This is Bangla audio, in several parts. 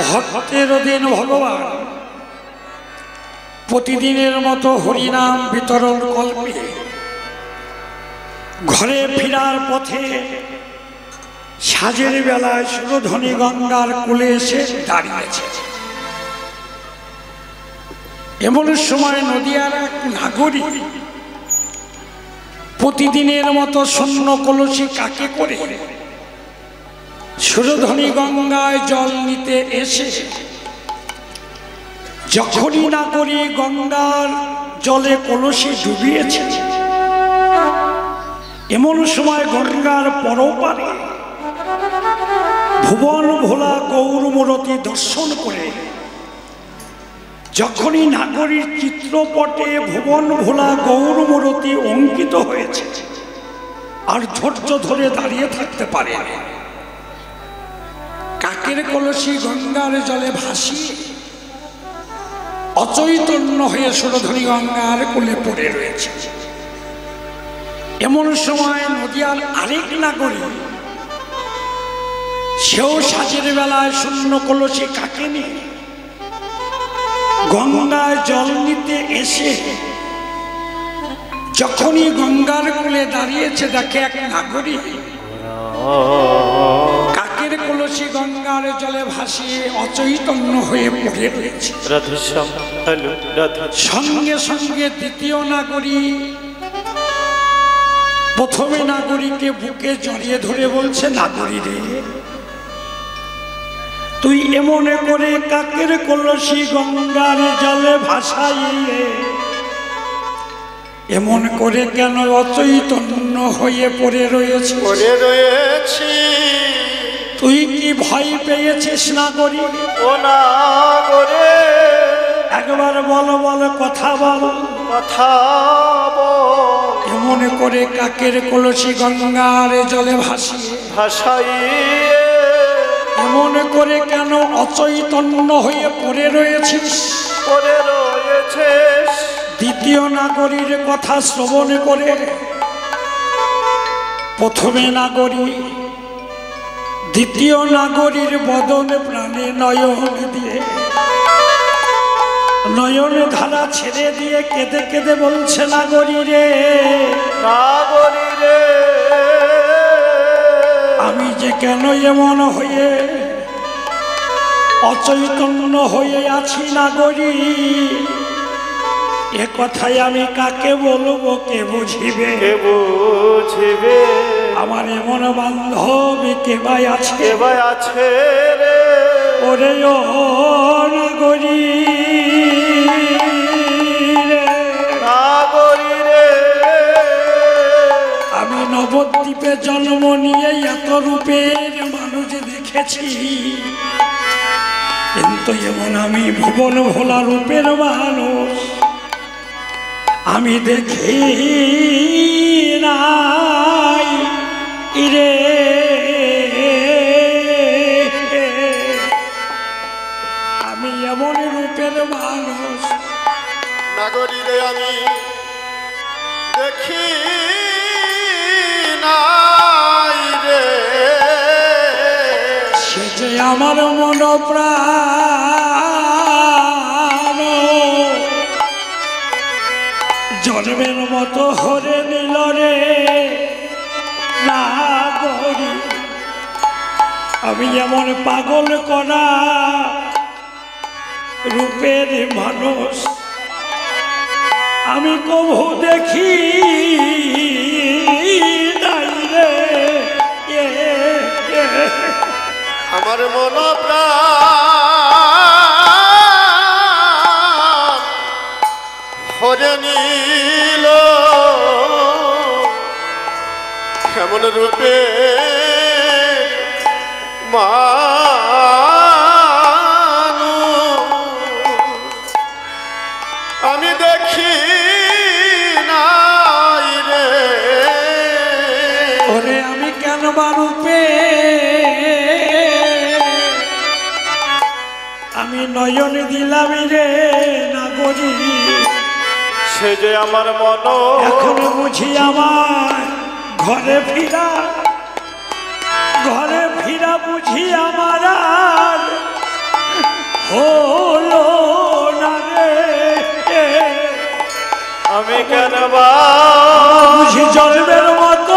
ভক্তের দিন ভগবান প্রতিদিনের মতো হরিনাম বিতরণ কল্পে ঘরে ফেরার পথে সাজের বেলায় সুরধনী গঙ্গার কূলে এসে দাঁড়িয়েছে। এমন সময় নদিয়ার এক নাগরিক প্রতিদিনের মতো শূন্য কলসি কাকে করে সুরধনী গঙ্গায় জল নিতে এসে যখনই নাগরিক গঙ্গার জলে কলসি ডুবিয়েছে, এমন সময় গঙ্গার পরপারে ভুবন ভোলা গৌরমূরতি দর্শন করে যখনই নাগরীর চিত্রপটে ভুবন ভোলা গৌরমূরতি অঙ্কিত হয়েছে আর ধৈর্য ধরে দাঁড়িয়ে থাকতে পারে, কাকের কলসি গঙ্গার জলে ভাসিয়ে অচৈতন্য হয়ে সুরধনী গঙ্গার কোলে পড়ে রয়েছে। এমন সময় নদিয়ার আরেক নাগরিক, সেও সাজের বেলায় শূন্য কলসি কাকে নিয়ে গঙ্গায় জল নিতে এসে যখনই গঙ্গার কোলে দাঁড়িয়েছে, দেখে এক নাগরিক কাকের কলসি গঙ্গার জলে ভাসিয়ে অচৈতন্য হয়ে পড়ে রয়েছে। সঙ্গে সঙ্গে দ্বিতীয় নাগরিক প্রথমে নাগরিককে বুকে জড়িয়ে ধরে বলছে, নাগরী রে, তুই এমন করে কাকের কলসি গঙ্গার জলে ভাসাইয়ে এমন করে কেন অচৈতন্য হয়ে পড়ে রয়েছি? তুই কি ভয় পেয়েছিস নাগরী? ও নাগরে একবার বল কথা বল। এমন করে কাকের কলসি গঙ্গার জলে ভাসাইয়ে এমন করে কেন অচৈতন্য হয়ে পড়ে রয়েছিস? দ্বিতীয় নাগরীর কথা শ্রবণ করে প্রথমে নাগরী দ্বিতীয় নাগরীর বদন প্রাণে নয়ন দিয়ে নয়ন ধারা ছেড়ে দিয়ে কেঁদে কেঁদে বলছে, নাগরী রে, আমি যে কেন এমন হয়ে অচৈতন্য হয়ে আছি নাগরী, এ কথাই আমি কাকে বলবো, কে বুঝিবে? আমার এমন বান্ধবী কে ভাই আছে রে? ওরে ও নাগরী রে, আমি নবদ্বীপে জন্ম নিয়ে এত রূপের মানুষ দেখেছি, কিন্তু এমন আমি ভুবন ভোলা রূপের মানুষ আমি দেখি নাই রে। আমি এমন রূপের মানুষ নাগরী রে আমি দেখি নাই রে। সে যে আমার মন প্রাণ জন্মের মতো হরে নিল রে নাগরী, আমি এমন পাগল করা রূপের মানুষ আমি কবু দেখি নাই রে। আমার মন প্রাণ হরে নিল কেমন রূপে আমি দেখি নাই রে। ওরে আমি কেন বা রূপে আমি নয়ন দিলাম রে নাগরী, সে যে আমার মন এখন বুঝি আমার ঘরে ফিরা বুঝি আমার হলো না রে, আমি কেন বুঝি জন্মের মতো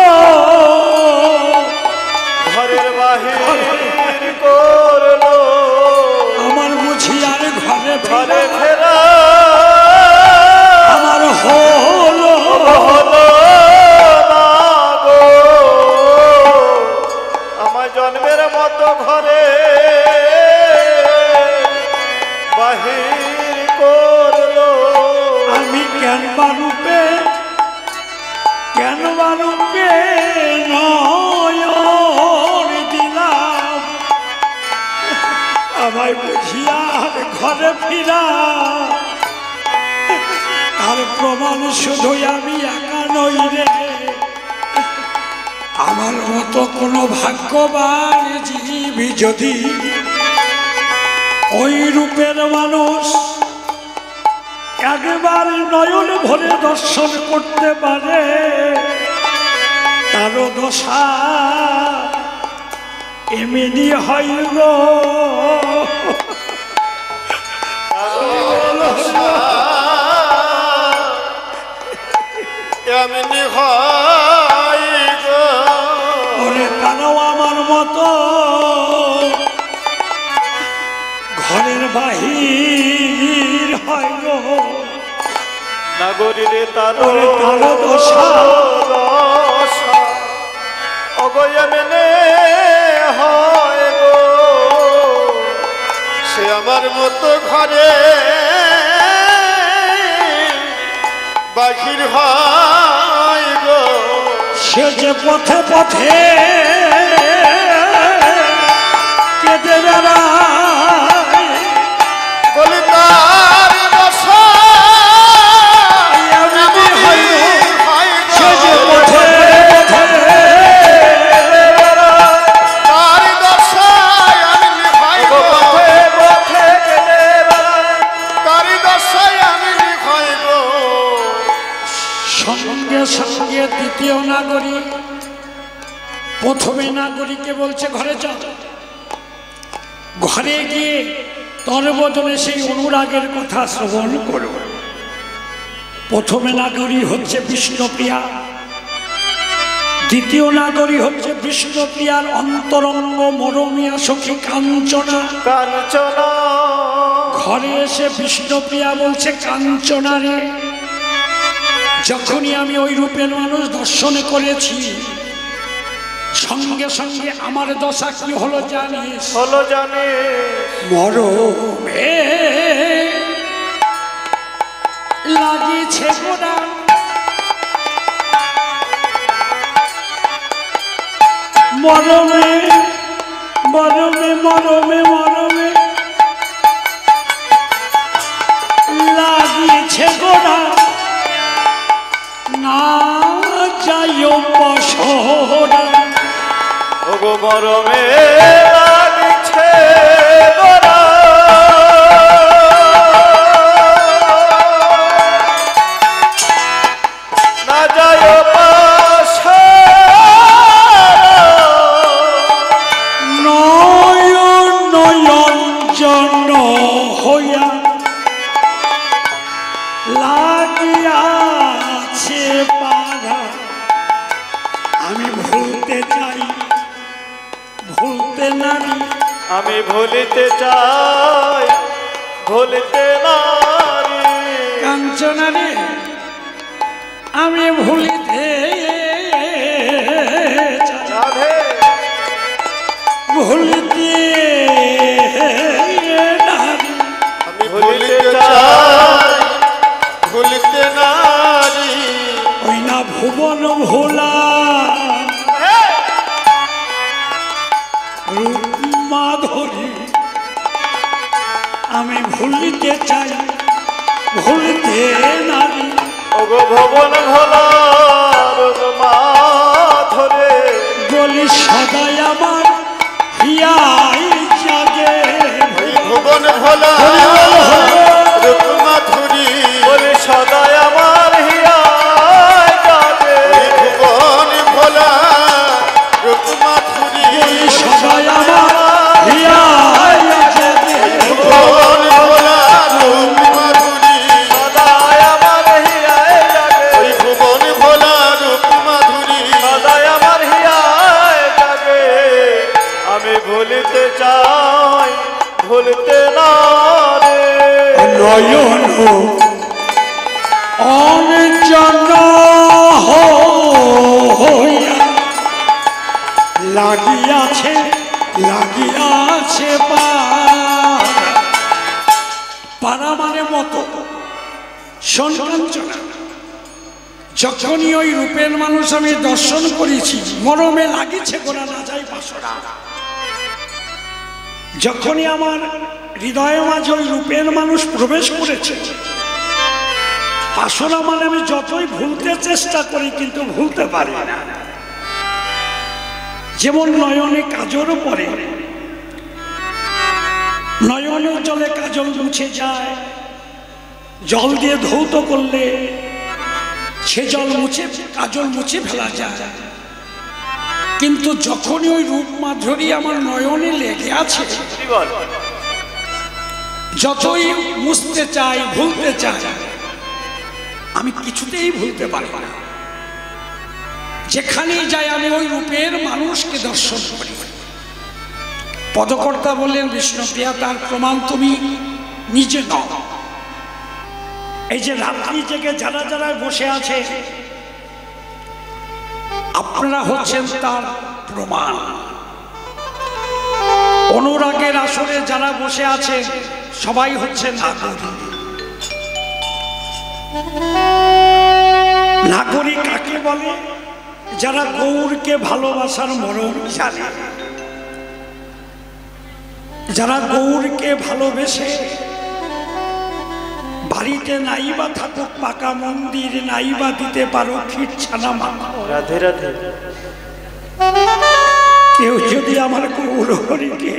ঘরের বাহির করলো, আমার বুঝি আর ঘরে ঘরে ফেরা ফেরা আমার হলো হলো না গো, আমার জন্মের মতো ঘরে বাহির করলো। আমি কেন রূপে নয়ন দিলাম, আমায় বুঝিয়া ঘরে ফিরা আর প্রমাণ শুধুই আমি একা নই রে, আমার মতো কোনো ভাগ্যবান জীব যদি ওই রূপের মানুষ একবার নয়ন ভরে দর্শন করতে পারে, তারও দশা এমনি হয় গো। এমনি হয় গো, ওরে তারাও আমার মতো ঘরের বাহির হয় গো, নাগরীরে তারো তারও দশা অগয়া মেনে হয় গো, সে আমার মতো ঘরে বাহির হয় গো। সে যে পথে পথে কেঁদে বেড়ায়, বলি তার দশা এমনি হয় গো। হয় গো। সে যে পথে পথে তার দশা এমনি হয় গো। তার দশা এমনি হয় গো। সঙ্গে সঙ্গে দ্বিতীয় নাগরিক প্রথমে নাগরিককে বলছে ঘরে চল, ঘরে গিয়ে তোর বদলে সেই অনুরাগের কথা শ্রবণ করব। প্রথমে নাগরী হচ্ছে বিষ্ণুপ্রিয়া, দ্বিতীয় নাগরী হচ্ছে বিষ্ণুপ্রিয়ার অন্তরঙ্গ মরমিয়া সখী কাঞ্চনা। কাঞ্চনা ঘরে এসে বিষ্ণুপ্রিয়া বলছে কাঞ্চনা রে, যখনই আমি ওই রূপের মানুষ দর্শনে করেছি সঙ্গে সঙ্গে আমার দশা কি হলো জানিস? হলো জানে মরমে লাগিয়েছে গোড়া, মরমে মরমে মরমে মরমে লাগিয়েছে গোড়া, না যাইও পশরা। ওগো মরমে লাগিছে গোরা, না যায় পাশে নয়ন নয়ন জন হইয়া লাগিয়াছে পাড়া, আমি ভুলতে চাই ভুলতে নারি, আমি ভুলিতে চাই ভুলিতে নারি। কাঞ্চনা রে আমি ভুলিতে চাই রাধে ভুলিতে নারি, আমি ভুলিতে চাই ভুলিতে নারি। ওই না ভুবন ভোলা রূপ মাধুরী, আমি ভুলিতে চাই ভুলতে নারি। ওগো ভবন ভোলার মাধরে, বলি সদাই আমার হিয়াই জাগে, ভুবন ভোলা রূপ মাধুরী, বলি সদাই আমার হিয়া যাবে। ভুবন ভোলা রূপ মাধুরী, সদাই আমার হিয়াই জাগে, ভুবন কাঞ্চন হইয়া লাগিয়াছে লাগিয়াছে পারা মানে মতো। শোন কাঞ্চনা, যখনই ওই রূপের মানুষ আমি দর্শন করেছি, মরমে লাগিছে গোনা না যাই বাসরা। যখনই আমার হৃদয়ে মাঝে ওই রূপের মানুষ প্রবেশ করেছে, বাসরা মানে আমি যতই ভুলতে চেষ্টা করি কিন্তু ভুলতে পারি না। যেমন নয়নে কাজল পরে, নয়নের জলে কাজল মুছে যায়, জল দিয়ে ধৌত করলে সে জল মুছে কাজল মুছে ফেলা যায়। কিন্তু যখনই ওই রূপ মাধুরী আমার নয়নে লেগে আছে, যতই মুছতে চাই ভুলতে চাই আমি কিছুতেই ভুলতে পারি না। যেখানেই যাই আমি ওই রূপের মানুষকে দর্শন করি। পদকর্তা বললেন, বিষ্ণুপ্রিয়া তার প্রমাণ তুমি নিজে নাও। এই যে রাত্রি জেগে যারা যারা বসে আছে আপনারা হচ্ছেন তার প্রমাণ। অনুরাগের আসরে যারা বসে আছে সবাই হচ্ছেন নাগরিক। নাগরিক কাকে বলে? যারা গৌরকে ভালোবাসার মরম জানে, যারা গৌরকে ভালোবেসে বাড়িতে নাইবা থাকুক পাকা মন্দির, নাইবা দিতে পারো ক্ষীর ছানা মাখা, রাধে রাধে, কেউ যদি আমার গৌর হরিকে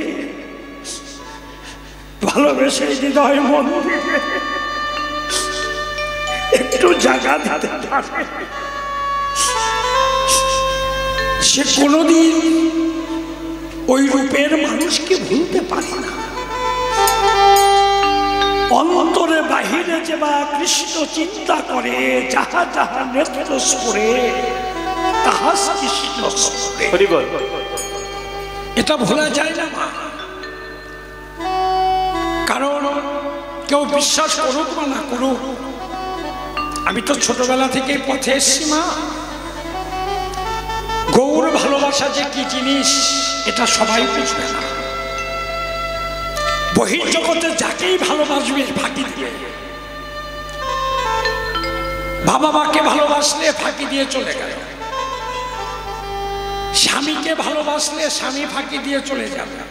ভালোবেসে হৃদয় মন্দিরে একটু জায়গা দিতে পারে, সে কোনোদিন ওই রূপের মানুষকে ভুলতে পারে না। অন্তরে বাহিরে যে বা কৃষ্ণ চিন্তা করে, যাহা যাহা নেত্র স্ফুরে তাহা কৃষ্ণ স্ফুরে। এটা ভোলা যায় না মা। কারণ কেউ বিশ্বাস করুক বা না করুক, আমি তো ছোটবেলা থেকে পথে এসছি মা। গৌর ভালোবাসা যে কি জিনিস এটা সবাই বুঝবে না। বহির্জগতে যাকেই ভালোবাসবে ফাঁকি দিয়ে, বাবা মাকে ভালোবাসলে ফাঁকি দিয়ে চলে গেল, স্বামীকে ভালোবাসলে স্বামী ফাঁকি দিয়ে চলে যাবে,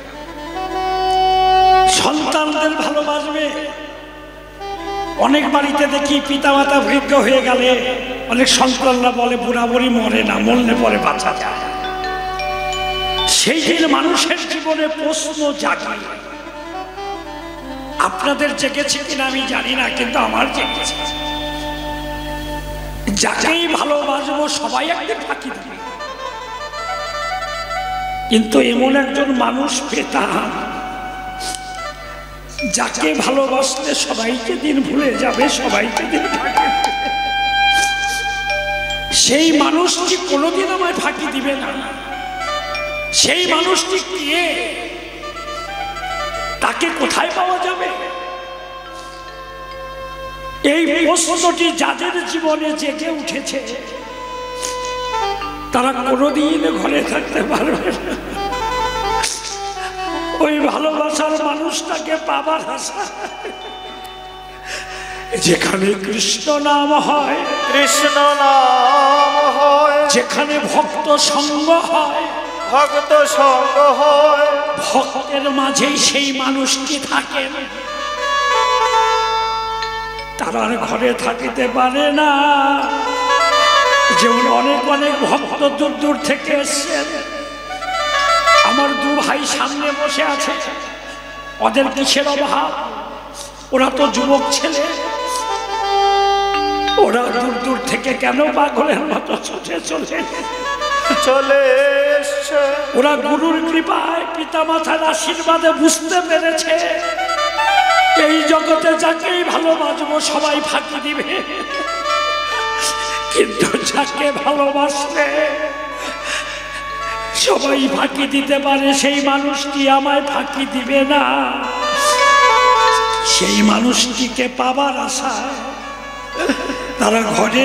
সন্তানদের ভালোবাসবে। অনেক বাড়িতে দেখি পিতামাতা বৃদ্ধ হয়ে গেলে অনেক সন্তানরা বলে বুড়া বুড়ি মরে না, মরলে পরে বাঁচা যায়। সেই দিন মানুষের জীবনে প্রশ্ন জাগে। আপনাদের জেগেছে কিনা আমি জানি না, কিন্তু আমার জেগেছে। যাকেই ভালোবাসবো সবাই একদিন ফাঁকি দেবে, কিন্তু এমন একজন মানুষ পেতাম যাকে ভালোবাসলে সবাইকে দিন ভুলে যাবে, সবাইকে দিন ফাঁকি দেবে। সেই মানুষটি কোনোদিন আমায় ফাঁকি দিবে না। সেই মানুষটি কে? তাকে কোথায় পাওয়া যাবে? এই প্রশ্নটি যাদের জীবনে জেগে উঠেছে তারা কোনোদিন ঘরে থাকতে পারবে না। ওই ভালোবাসার মানুষটাকে পাবার আশা, যেখানে কৃষ্ণ নাম হয়, কৃষ্ণ নাম হয়, যেখানে ভক্ত সঙ্গ হয়, ভক্ত সঙ্গ হয়, ভক্তের মাঝেই সেই মানুষটি থাকেন। তারা ঘরে থাকিতে পারে না। যেমন অনেক অনেক ভক্ত দূর দূর থেকে এসছেন, আমার দু ভাই সামনে বসে আছে, ওদের কিসের অভাব? ওরা তো যুবক ছেলে, ওরা দূর দূর থেকে কেন পাগলের মতো ছুটে চলে এসছে। ওরা গুরুর কৃপায় পিতা মাতার আশীর্বাদে বুঝতে পেরেছে এই জগতে যাকেই ভালোবাসবো সবাই ফাঁকি দিবে, কিন্তু যাকে ভালোবাসলে সবাই ফাঁকি দিতে পারে সেই মানুষটি আমায় ফাঁকি দিবে না। সেই মানুষটিকে পাবার আশায় তারা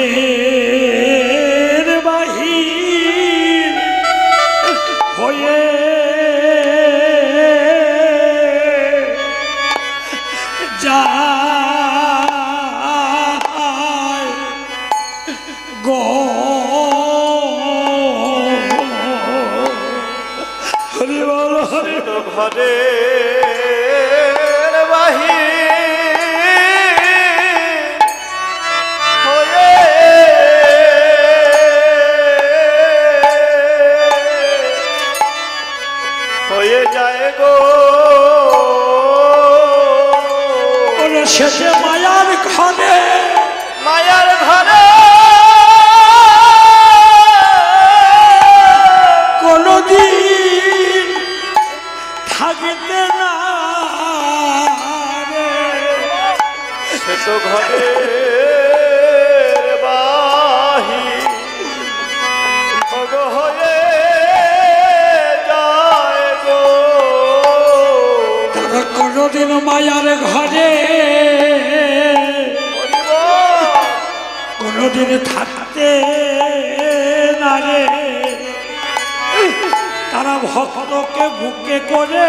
ঘরের বাহির হয়ে যায় গো হরি বল হরি ঘরের বাহির হয়ে যায় গো শেষে মায়ার ঘরে মায়ার ঘরে কোনদিন থাকতে না রে সে তো ঘরে বাহির হয়ে যায় গো তারা কোনদিন মায়ার ঘরে কোনদিন থাকতে না রে তারা ভক্তকে বুকে করে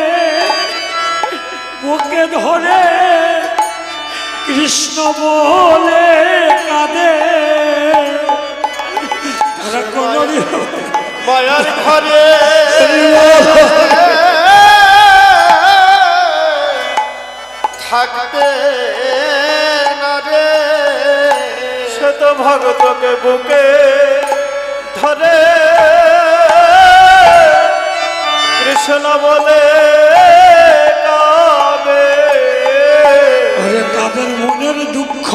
বুকে ধরে কৃষ্ণ বলে কাঁদে তারা কোনদিন মায়ার ঘরে থাকতে না রে সে তো ভগতকে বুকে ধরে কৃষ্ণ বলে কাঁদে আরে তাদের মনের দুঃখ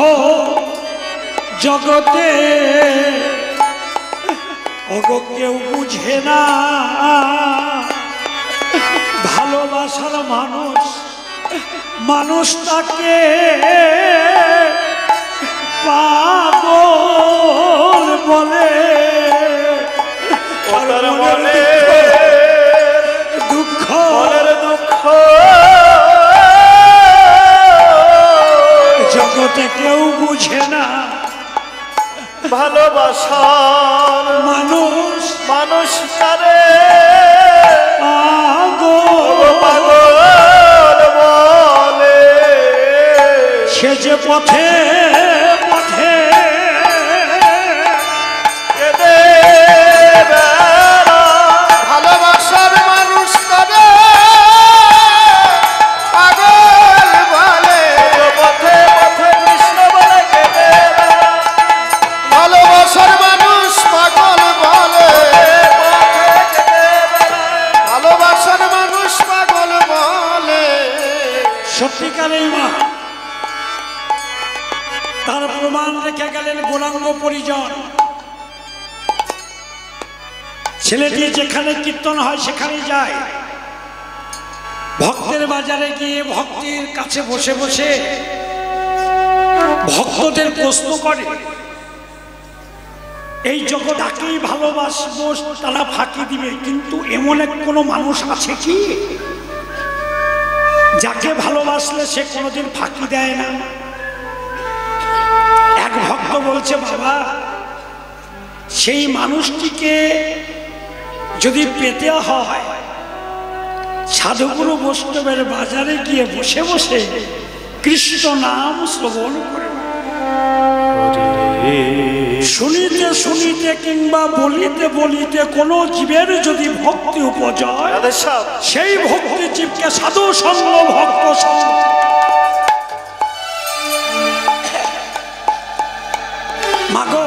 জগতে ওগো কেউ বুঝে না ভালোবাসার মানুষ মানুষটাকে পাগল বলে তার মনে দুঃখ মনের দুঃখ জগতে কেউ বুঝে না ভালোবাসার মানুষ মানুষ তারে পাগল পাগল বলে সে যে পথে পথে কেঁদে বেড়ায়। ভালোবাসার মানুষ করে পাগল বলে পথে পথে কৃষ্ণ বলে কেঁদে বেড়ায়। ভালোবাসার মানুষ পাগল বলে পথে কেঁদে বেড়ায়। ভালোবাসার মানুষ পাগল বলে সত্যিকারেই মা তার প্রমাণ রেখে গেলেন গৌরাঙ্গ পরিজন ছেলেটি যেখানে কীর্তন হয় সেখানে যায় ভক্তের বাজারে গিয়ে ভক্তির কাছে বসে বসে ভক্তদের প্রশ্ন করে এই জগৎটাকেই ভালোবাসবো তারা ফাঁকি দিবে কিন্তু এমন এক কোনো মানুষ আছে কি যাকে ভালোবাসলে সে কোনোদিন ফাঁকি দেয় না এক ভক্ত বলছে বাবা সেই মানুষটিকে যদি পেতে হয় সাধুগুরু বৈষ্ণবের বাজারে গিয়ে বসে বসে কৃষ্ণ নাম শ্রবণ করে শুনিতে শুনিতে কিংবা বলিতে বলিতে কোনো জীবের যদি ভক্তি উপজয় সেই ভক্তি জীবকে সাধু সঙ্গ ভক্ত সঙ্গ মাগো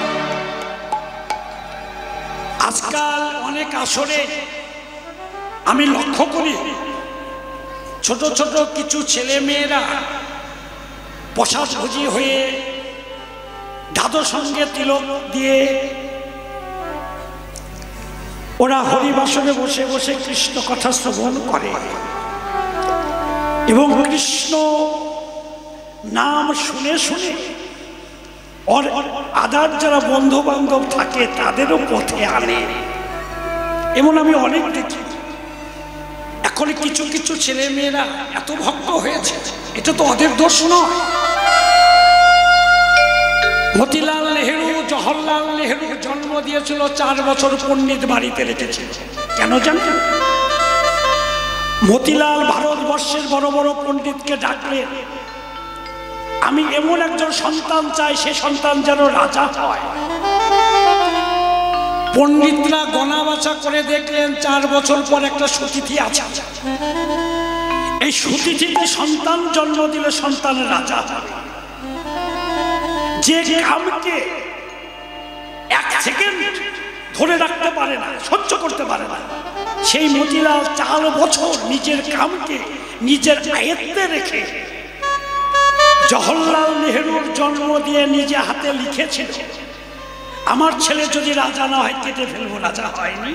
আজকাল অনেক আসরে আমি লক্ষ্য করি ছোট ছোট কিছু ছেলে মেয়েরা পশাভোজী হয়ে দাদুর সঙ্গে তিলক দিয়ে ওরা হরিবাসনে বসে বসে কৃষ্ণ কথা শ্রবণ করে এবং কৃষ্ণ নাম শুনে শুনে और আদার যারা বন্ধু বান্ধব থাকে তাদেরও পথে আনে এমন আমি অনেক দেখি এখন কিছু কিছু ছেলে মেয়েরা এত ভক্ত হয়েছে এটা তো ওদের দোষ নয় মতিলাল নেহেরু জওহরলাল নেহেরু জন্ম দিয়েছিল 4 বছর পণ্ডিত বাড়িতে রেখেছিল। কেন জানেন? মতিলাল ভারতবর্ষের বড় বড় পণ্ডিতকে ডাকলেন, আমি এমন একজন সন্তান চাই, সে সন্তান যেন রাজা হয়। পণ্ডিতরা গণাবাছা করে দেখলেন 4 বছর পর একটা সুতিথি আছে, এই সুতিথিতে সন্তান জন্ম দিলে সন্তানের রাজা হবে। যে কামকে 1 সেকেন্ড ধরে রাখতে পারে না, সহ্য করতে পারে না, সেই মতিলাল 4 বছর নিজের কামকে নিজের আয়ত্তে রেখে জওহরলাল নেহেরুর জন্ম দিয়ে নিজে হাতে লিখেছিল, আমার ছেলে যদি রাজা না হয় কেটে ফেলবো। রাজা হয়নি।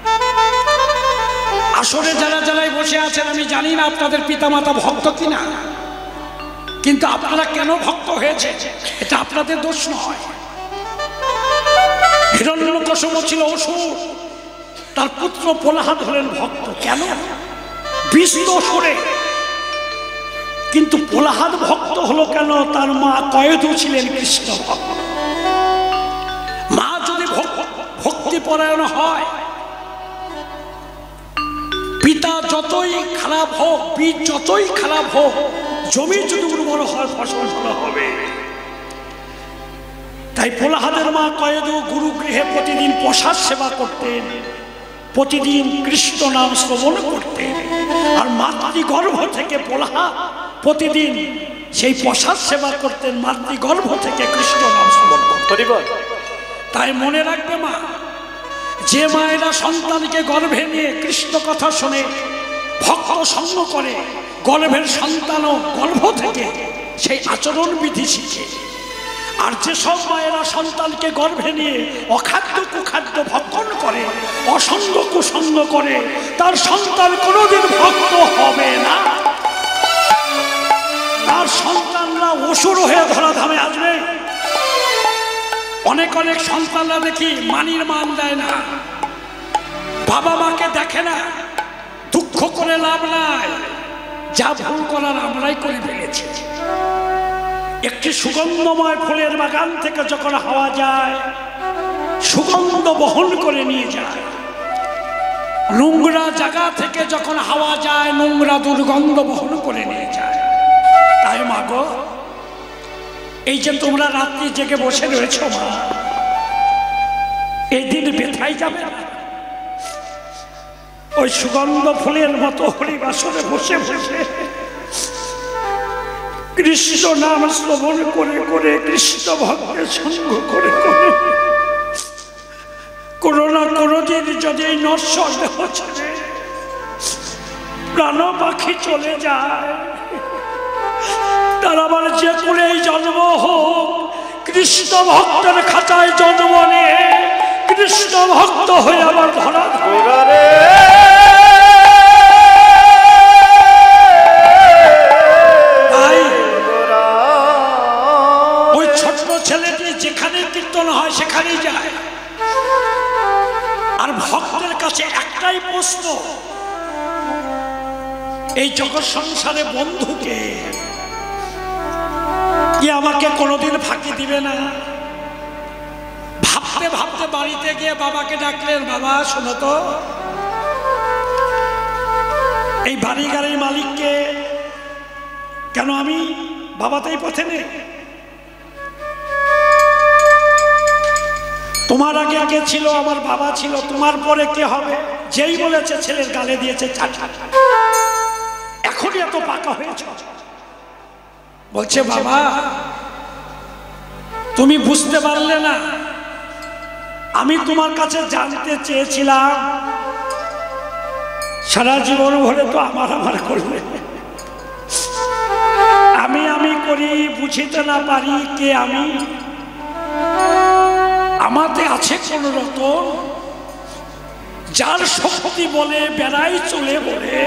আসরে যারা যারাই বসে আছেন, আমি জানি না আপনাদের পিতামাতা ভক্ত কিনা, কিন্তু আপনারা কেন ভক্ত হয়েছে এটা আপনাদের দোষ নয়। হিরণ্যকশিপু ছিল অসুর, তার পুত্র প্রহ্লাদ হলেন ভক্ত। কেন? বিষ অসুরে, কিন্তু প্রহ্লাদ ভক্ত হলো কেন? তার মা কয়েদু ছিলেন কৃষ্ণ ভক্ত। মা যদি ভক্তিপরায়ণ হয়, পিতা যতই খারাপ হোক, বীজ যতই খারাপ হোক, জমি যদি উর্বর হয় ফসল ভালো হবে। তাই প্রহ্লাদের মা কয়েদু গুরুগৃহে প্রতিদিন প্রসাদ সেবা করতেন, প্রতিদিন কৃষ্ণ নাম শ্রবণ করতেন, আর মাতৃগর্ভ থেকে প্রহ্লাদ প্রতিদিন সেই প্রসাদ সেবা করতেন, মাতৃগর্ভ থেকে কৃষ্ণ নাম শ্রবণ করতেন। তাই মনে রাখবে মা, যে মায়েরা সন্তানকে গর্ভে নিয়ে কৃষ্ণ কথা শুনে ভক্ত সঙ্গ করে, গর্ভের সন্তানও গর্ভ থেকে সেই আচরণ বিধি শিখে। আর যেসব মায়েরা সন্তানকে গর্ভে নিয়ে অখাদ্য কুখাদ্য ভক্ষণ করে, অসঙ্গ কুসঙ্গ করে, তার সন্তান কোনোদিন ভক্ত হবে না। তার সন্তানরা অসুর হয়ে ধরাধামে আসবে। অনেক অনেক সন্তানরা দেখি মানির মান দেয় না, বাবা মাকে দেখে না। দুঃখ করে লাভ নাই, যা ভুল করার আমরাই করে ফেলেছি। একটি সুগন্ধময় ফুলের বাগান থেকে যখন হাওয়া যায়, সুগন্ধ বহন করে নিয়ে যায়। নোংরা জায়গা থেকে যখন হাওয়া যায়, নোংরা দুর্গন্ধ বহন করে নিয়ে যায়। তাই মা গো, এই যে তোমরা রাত্রি জেগে বসে রয়েছ মা, এই দিন বেথাই যাবে না। ওই সুগন্ধ ফুলের মতো হরিবাসরে বসে বসে কৃষ্ণ নাম শ্রবণ করে করে, কৃষ্ণ ভক্তের সঙ্গ করে করে, কোনো না কোনোদিন যদি এই নশ্বর দেহ ছেড়ে প্রাণ পাখি চলে যায়, তার আবার যে করেই জন্ম হোক, কৃষ্ণ ভক্তের খাঁচায় জন্ম নিয়ে কৃষ্ণ ভক্ত হয়ে আবার ধরা ধরে। তাই ওই ছোট্ট ছেলেটি যেখানে কীর্তন হয় সেখানেই যায়। আর ভক্তের কাছে একটাই প্রশ্ন, এই জগৎ সংসারে বন্ধুকে কি আমাকে কোনোদিন ফাঁকি দিবে না? ভাবতে ভাবতে বাড়িতে গিয়ে বাবাকে ডাকলেন, বাবা শোনো তো, এই বাড়ি গাড়ির মালিককে কেন? আমি বাবা তো এই পথে নেই, তোমার আগে কে ছিল? আমার বাবা ছিল, তোমার পরে কে হবে? যেই বলেছে ছেলের গালে দিয়েছে চাটা। এখনই এত পাকা হয়েছ। বলছে বাবা তুমি বুঝতে পারলে না, আমি তোমার কাছে জানতে চেয়েছিলাম, সারা জীবন ভরে তো আমার আমার করবে, আমি আমি করি, বুঝিতে না পারি কে আমি। আমাতে আছে কোন রতন, যার শক্তি বলে বেড়াই চলে বলে,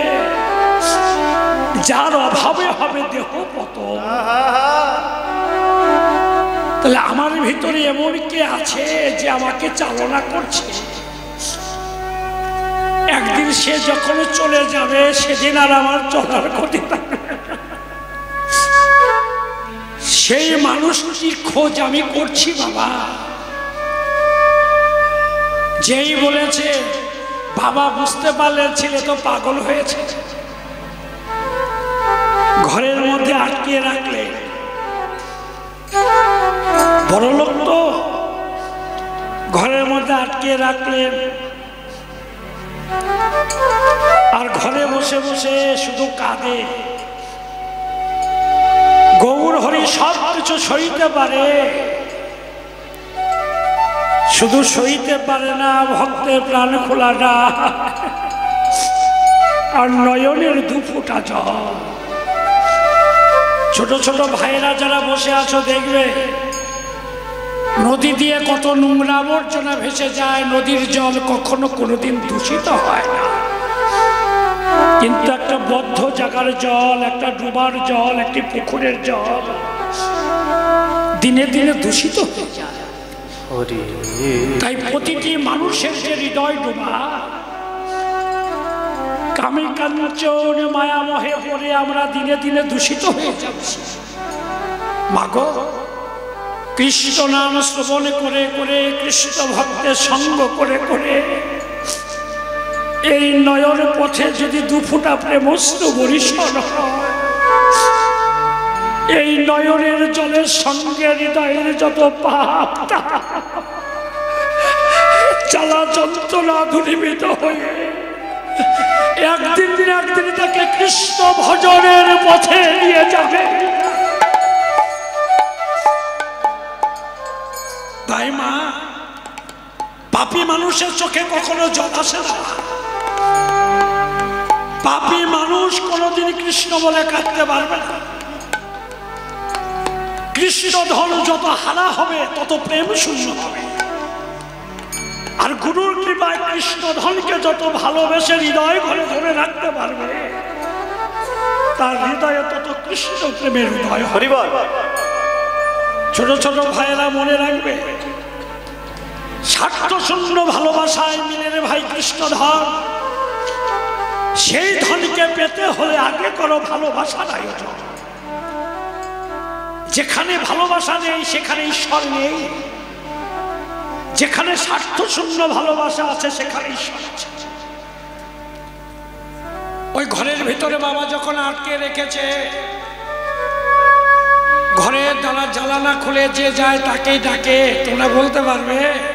যার অভাবে হবে দেহ পতন। তাহলে আমার ভিতরে এমন কে আছে যে আমাকে চালনা করছে? একদিন সে যখন চলে যাবে, সেদিন আর আমার চলার ক্ষতি থাকবে। সেই মানুষটির খোঁজ আমি করছি বাবা। যেই বলেছে বাবা বুঝতে পারলেন ছেলে তো পাগল হয়েছে, ঘরের মধ্যে আটকে রাখলে। বড় লোক তো ঘরের মধ্যে আটকে রাখলেন, আর ঘরে বসে বসে শুধু কাঁদে। গৌর হরি সব কিছু সইতে পারে, শুধু সইতে পারে না ভক্তের প্রাণ খোলাটা আর নয়নের দুফোঁটা জল। ছোট ছোট ভাইরা যারা বসে আছো দেখবে নদী দিয়ে কত নোংরা আবর্জনা ভেসে যায়, নদীর জল কখনো কোনোদিন দূষিত হয় না। কিন্তু একটা বদ্ধ জায়গার জল, একটা ডুবার জল, একটি পুকুরের জল দিনে দিনে দূষিত হয়ে যায়। তাই প্রতিটি মানুষের যে হৃদয় ডুবা, কামে কাঞ্চন মায়া মোহে পড়ে আমরা দিনে দিনে দূষিত হয়ে যাচ্ছি। মাগো, কৃষ্ণ নাম শ্রবণ করে করে, কৃষ্ণ ভক্তের সঙ্গ করে করে এই নয়ন পথে যদি দুফোঁটা প্রেমস্ত বরিশন হয়, এই নয়নের জলের সঙ্গে হৃদয়ের যত পাপ জ্বালা যন্ত্রণা দূরীভূত হয়ে একদিন একদিন তাকে কৃষ্ণ ভজনের পথে নিয়ে যাবে। তাই মা, পাপী মানুষের চোখে কখনো জল আসে না। পাপী মানুষ কোনোদিন কৃষ্ণ বলে কাঁদতে পারবে না। কৃষ্ণ ধন যত হারা হবে তত প্রেম শূন্য হবে। আর গুরুর কৃপায় কৃষ্ণ ধনকে যত ভালোবেসে হৃদয় ঘরে ধরে রাখতে পারবে, তার হৃদয়ে তত কৃষ্ণ প্রেমের হৃদয় হরিবল। ছোট ছোট ভাইয়েরা মনে রাখবে, স্বার্থ শূন্য ভালোবাসায় মিলে রে ভাই কৃষ্ণ ধন। সেই ধনকে পেতে হলে আগে করো ভালোবাসার আয়োজন। যেখানে ভালোবাসা নেই সেখানে ঈশ্বর নেই, যেখানে স্বার্থ শূন্য ভালোবাসা আছে সেখানে ঈশ্বর আছে। ওই ঘরের ভিতরে বাবা যখন আটকে রেখেছে, ঘরের জানালা খুলে যে যায় তাকেই ডাকে। তোমরা বলতে পারবে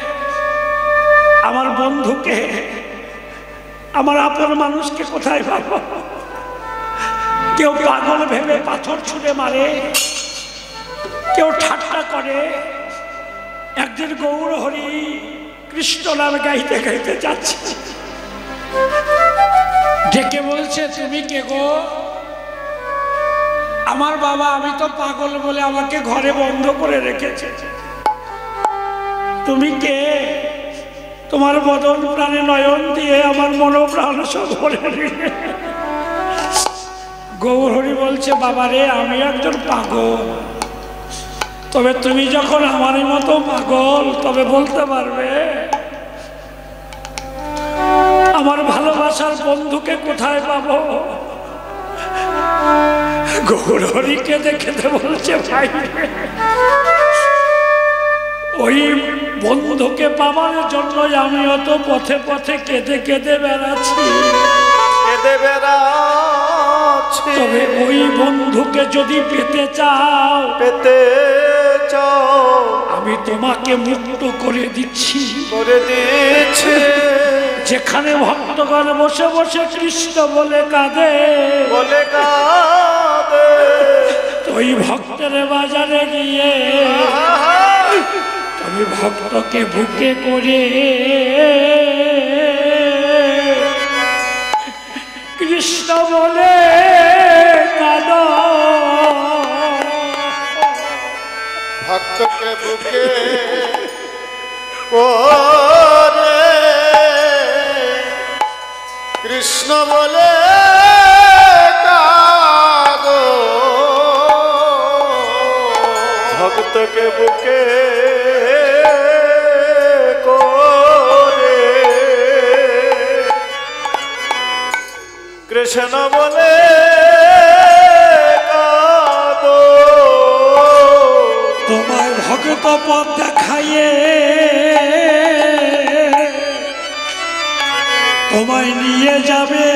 আমার বন্ধুকে, আমার আপন মানুষকে কোথায় পাবো? কেউ পাগল ভেবে পাথর ছুঁড়ে মারে, কেউ ঠাট্টা করে। একদিন গৌর হরি কৃষ্ণ নাম গাইতে গাইতে যাচ্ছে, ডেকে বলছে তুমি কে গো? আমার বাবা, আমি তো পাগল বলে আমাকে ঘরে বন্ধ করে রেখেছে। তুমি কে? তোমার বদন প্রাণে নয়ন দিয়ে আমার মনোপ্রাণ সব ভরে নিলে। গৌর হরি বলছে বাবা রে, আমি একজন পাগল, তবে তুমি যখন আমারই মতো পাগল তবে বলতে পারবে আমার ভালোবাসার বন্ধুকে কোথায় পাবো? গৌর হরিকে দেখে বলছে ভাই, ওই বন্ধুকে পাবার জন্য আমিও তো পথে পথে কেঁদে কেঁদে বেড়াচ্ছি। তবে ওই বন্ধুকে যদি পেতে চাও, আমি তোমাকে মুক্ত করে দিচ্ছি। যেখানে ভক্তগণ বসে বসে কৃষ্ণ বলে কাঁদে, ওই ভক্তের বাজারে গিয়ে তুমি ভক্তকে বুকে করে কৃষ্ণ বলে কাঁদো। ভক্তকে বুকে করে কৃষ্ণ বলে কাঁদো। ভক্তকে বুকে করে কৃষ্ণ বলে কাঁদো। ভগত পথ দেখাইয়ে তোমায় নিয়ে যাবে,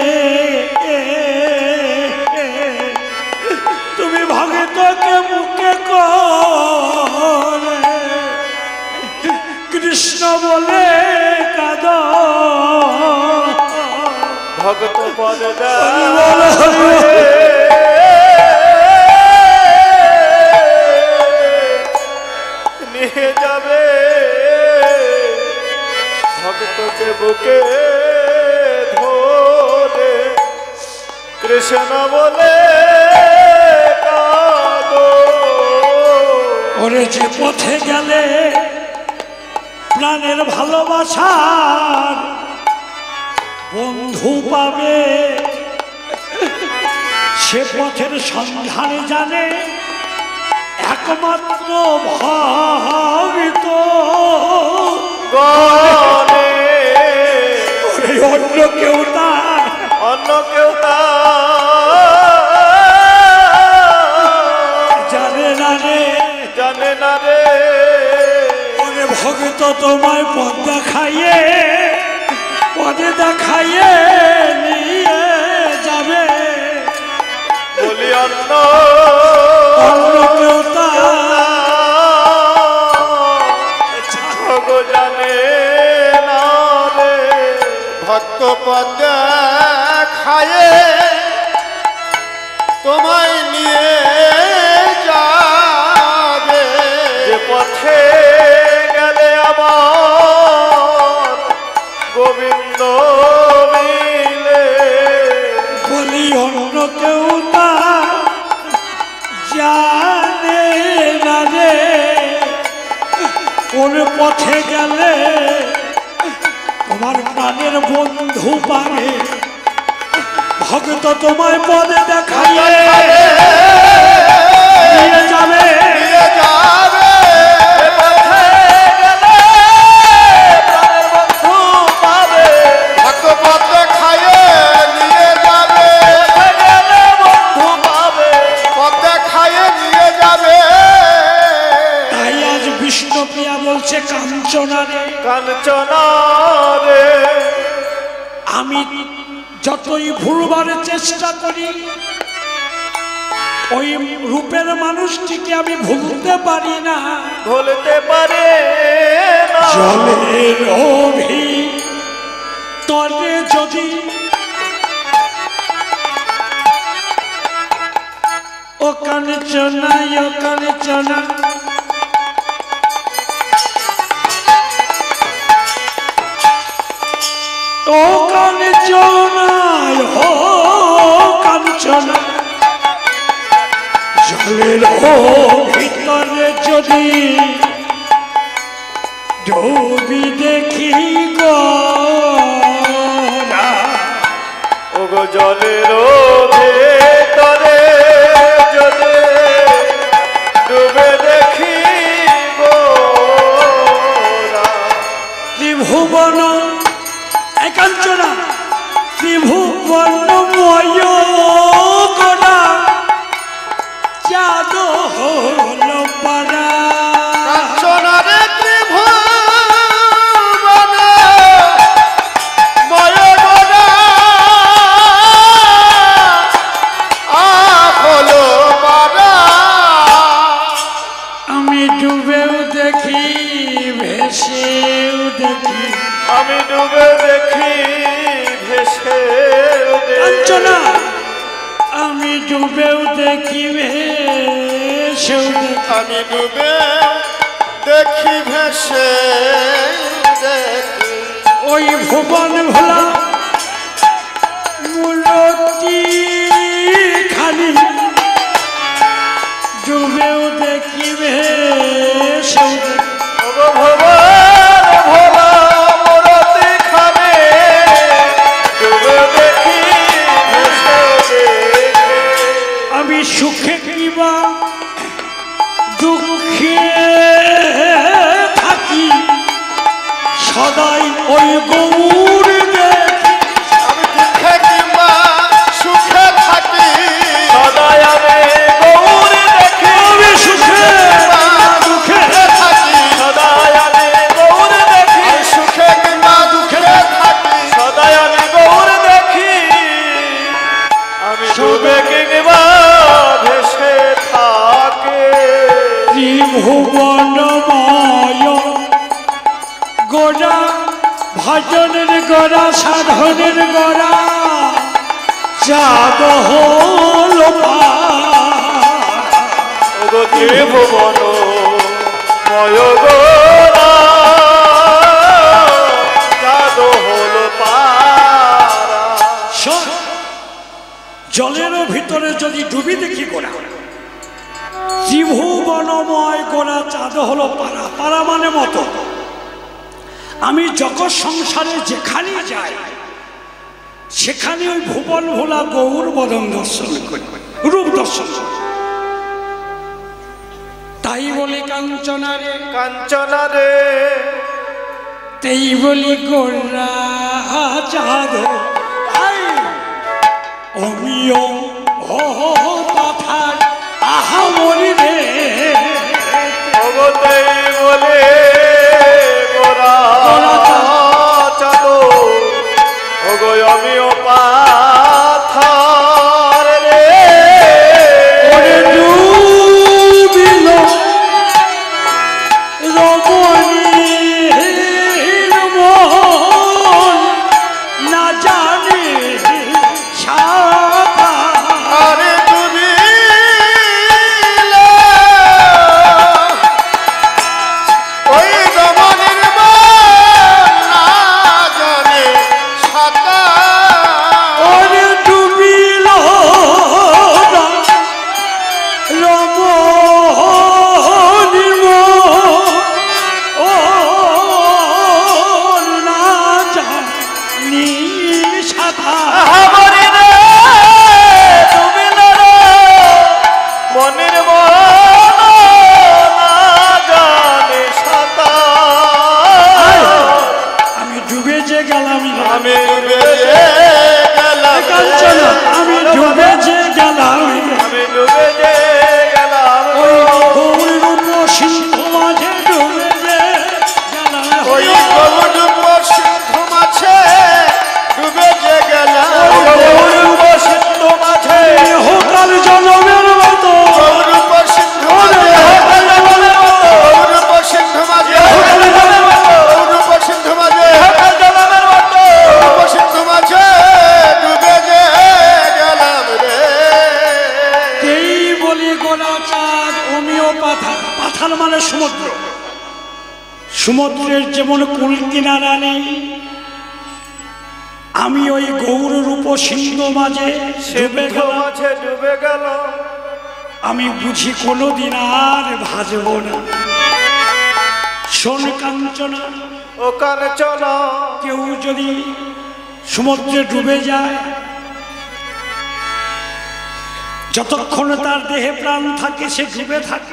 তুমি ভগতকে মুখে করে কৃষ্ণ বলে কাঁদ, ভগত পদ নিয়ে যাবে, ভক্তকে বুকে ধরে কৃষ্ণ বলে কাঁদো। ওরে যে পথে গেলে প্রাণের ভালোবাসার বন্ধু পাবে, সে পথের সন্ধানে জানে একমাত্র ভগত গণে। অন্য কেউ না, অন্য কেউ তা জানে না রে, জানে না রে। ওরে ভগত তোমায় পথ দেখাইয়ে, পথে দেখাইয়ে নিয়ে যাবে, বলি অন্য কেউ তা জানে না রে। ভক্ত পদ খায়ে তোমায় নিয়ে যাবে, যে পথে গেলে আমার গোবিন্দ মিলে, বলি অন্য কেউ তা জানে না রে, কোন পথে গেলে তোমার প্রাণের বন্ধু পাবে, ভগত তোমায় পদে দেখাইয়ে নিয়ে যাবে, নিয়ে যাবে। পথে গেলে প্রাণের বন্ধু পাবে, ভক্ত পদ খায়ে নিয়ে যাবে, পথে গেলে বন্ধু পাবে। পদ খায়ে নিয়ে যাবে। তাই আজ বিষ্ণুপ্রিয়া বলছে কাঞ্চনা রে, কাঞ্চনা রে, আমি যতই ভুলবার চেষ্টা করি ওই রূপের মানুষটিকে আমি ভুলতে পারি না, ভুলতে পারে না। জলের অভি তলে যদি ও কাঞ্চনা, ও কাঞ্চনা, ও কাঞ্চনা, ও কাঞ্চনা, জলের ভিতরে যদি ডুবি দেখি গোরা, ওগো জলের ভেতরে যদি ডুবে দেখি গোরা, ত্রিভুবন একাঞ্চনা, ত্রিভুবনময় গোরা চাঁদ হল পারা, কাঞ্চনারে ত্রিভুবনে ময় গোরা হলো পারা, আমি ডুবেও দেখি ভেসেও দেখি, আমি ডুবে দেখি ভেসে কাঞ্চনা, আমি ডুবেও দেখি ভেসেও দেখি, আমি ডুবে দেখি ভেসে দেখি, ওই ভুবন ভোলা মূলটি খালি ডুবেও দেখি ভেসেও দেখি, ওগো ভগবান ভোলা মূরতি খানে ডুবে দেখি ভেসে দেখি, আমি সুখে কিবা দুঃখে থাকি সদাই ওই গৌর দেখি, আমি দুঃখে কিংবা সুখে থাকি, সদাই আমি গৌর দেখি, আমি সুখে দুঃখে গোড়া ভজনের গোড়া সাধনের গোড়া চাঁদ হলো ভুবন ময়গোরা চাঁদ হলো পারা। জলের ভিতরে যদি ডুবি দেখি গোড়া ত্রিভুবনময় গোড়া চাঁদ হলো পারা। পারা মানে মতো। আমি জগৎ সংসারে যেখানে যাই সেখানে ওই ভুবন ভোলা গৌর বদন দর্শন করি, রূপ দর্শন করি। তাই বলি কাঞ্চনারে কাঞ্চনারে তাই বলি গোড়া চাঁদ অমিও পাথার আহা মরি রে ভগতেই বলে গোরা চাঁদ ওগো আমিও পাথার রে ডুবিল রমণীর মন না জানে সাথা। আরে ডুবিল ওই রমণীর মন না জানে সাঁতার। ওরে ডুবিল রমণীর মন না জানি সাথা। মরি রে ডুবিল রে মনের মন না জানে সাঁতার। আমি ডুবে যে গেলাম আমি ডুবে গেলাম কাঞ্চনা, আমি ডুবে যে গেলাম আমি ডুবে গেলাম ওই গৌর রূপ সিন্ধু মাঝে ডুবে যে গেলাম। ওই গৌরূপ সিন্ধু মাঝে ডুবে যে গেলাম। গৌরূপ সিন্ধু মাঝে হোকাল জনমের মতো গৌরূপ সিন্ধু মাঝে গৌরূপ সিন্ধু মাঝে গৌরূপ সিন্ধু মাঝে গৌরূপ সিন্ধু মাঝে ডুবে যে গেলাম রে। এই বলি গোড়া চাঁদ অমিও পাথার। পাথার মানে সমুদ্র। সমুদ্রের যেমন কুল কিনারা নেই, আমি ওই গৌর রূপ সিন্ধু মাঝে ডুবে সিন্ধু গেলাম। মাঝে ডুবে গেল আমি বুঝি কোনোদিন আর ভাজব না। শোন কাঞ্চনা, ও কাঞ্চনা কেউ যদি সমুদ্রে ডুবে যায়, যতক্ষণ তার দেহে প্রাণ থাকে সে ডুবে থাকে।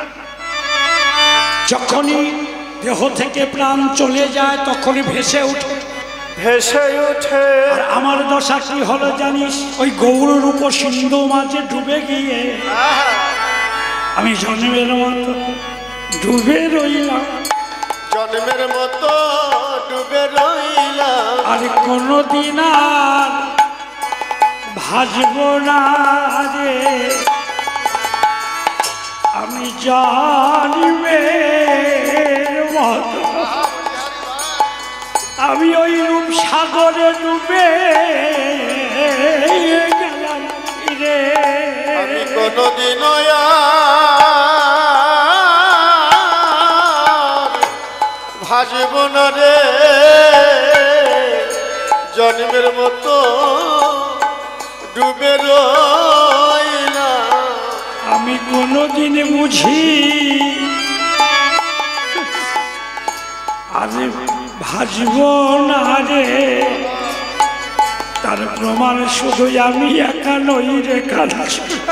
যখনই দেহ থেকে প্রাণ চলে যায় তখনই ভেসে ওঠে। ভেসে উঠে আর আমার দশা কি হলো জানিস? ওই গৌর রূপ সিন্ধু মাঝে ডুবে গিয়ে আমি জন্মের মতো ডুবে রইলাম। জন্মের মতো ডুবে রইলাম। আর কোনদিন আর ভাজব না রে আমি জন্মের মতো। আমি ওই রূপ সাগরে ডুবে গেলাম রে। আমি কোনদিনও ভাজব না রে। জন্মের মতো ডুবে রইলাম। আমি কোনদিন বুঝি আজ ভাজব না রে, তার প্রমাণ শুধু আমি একা নই রে কাঞ্চনা।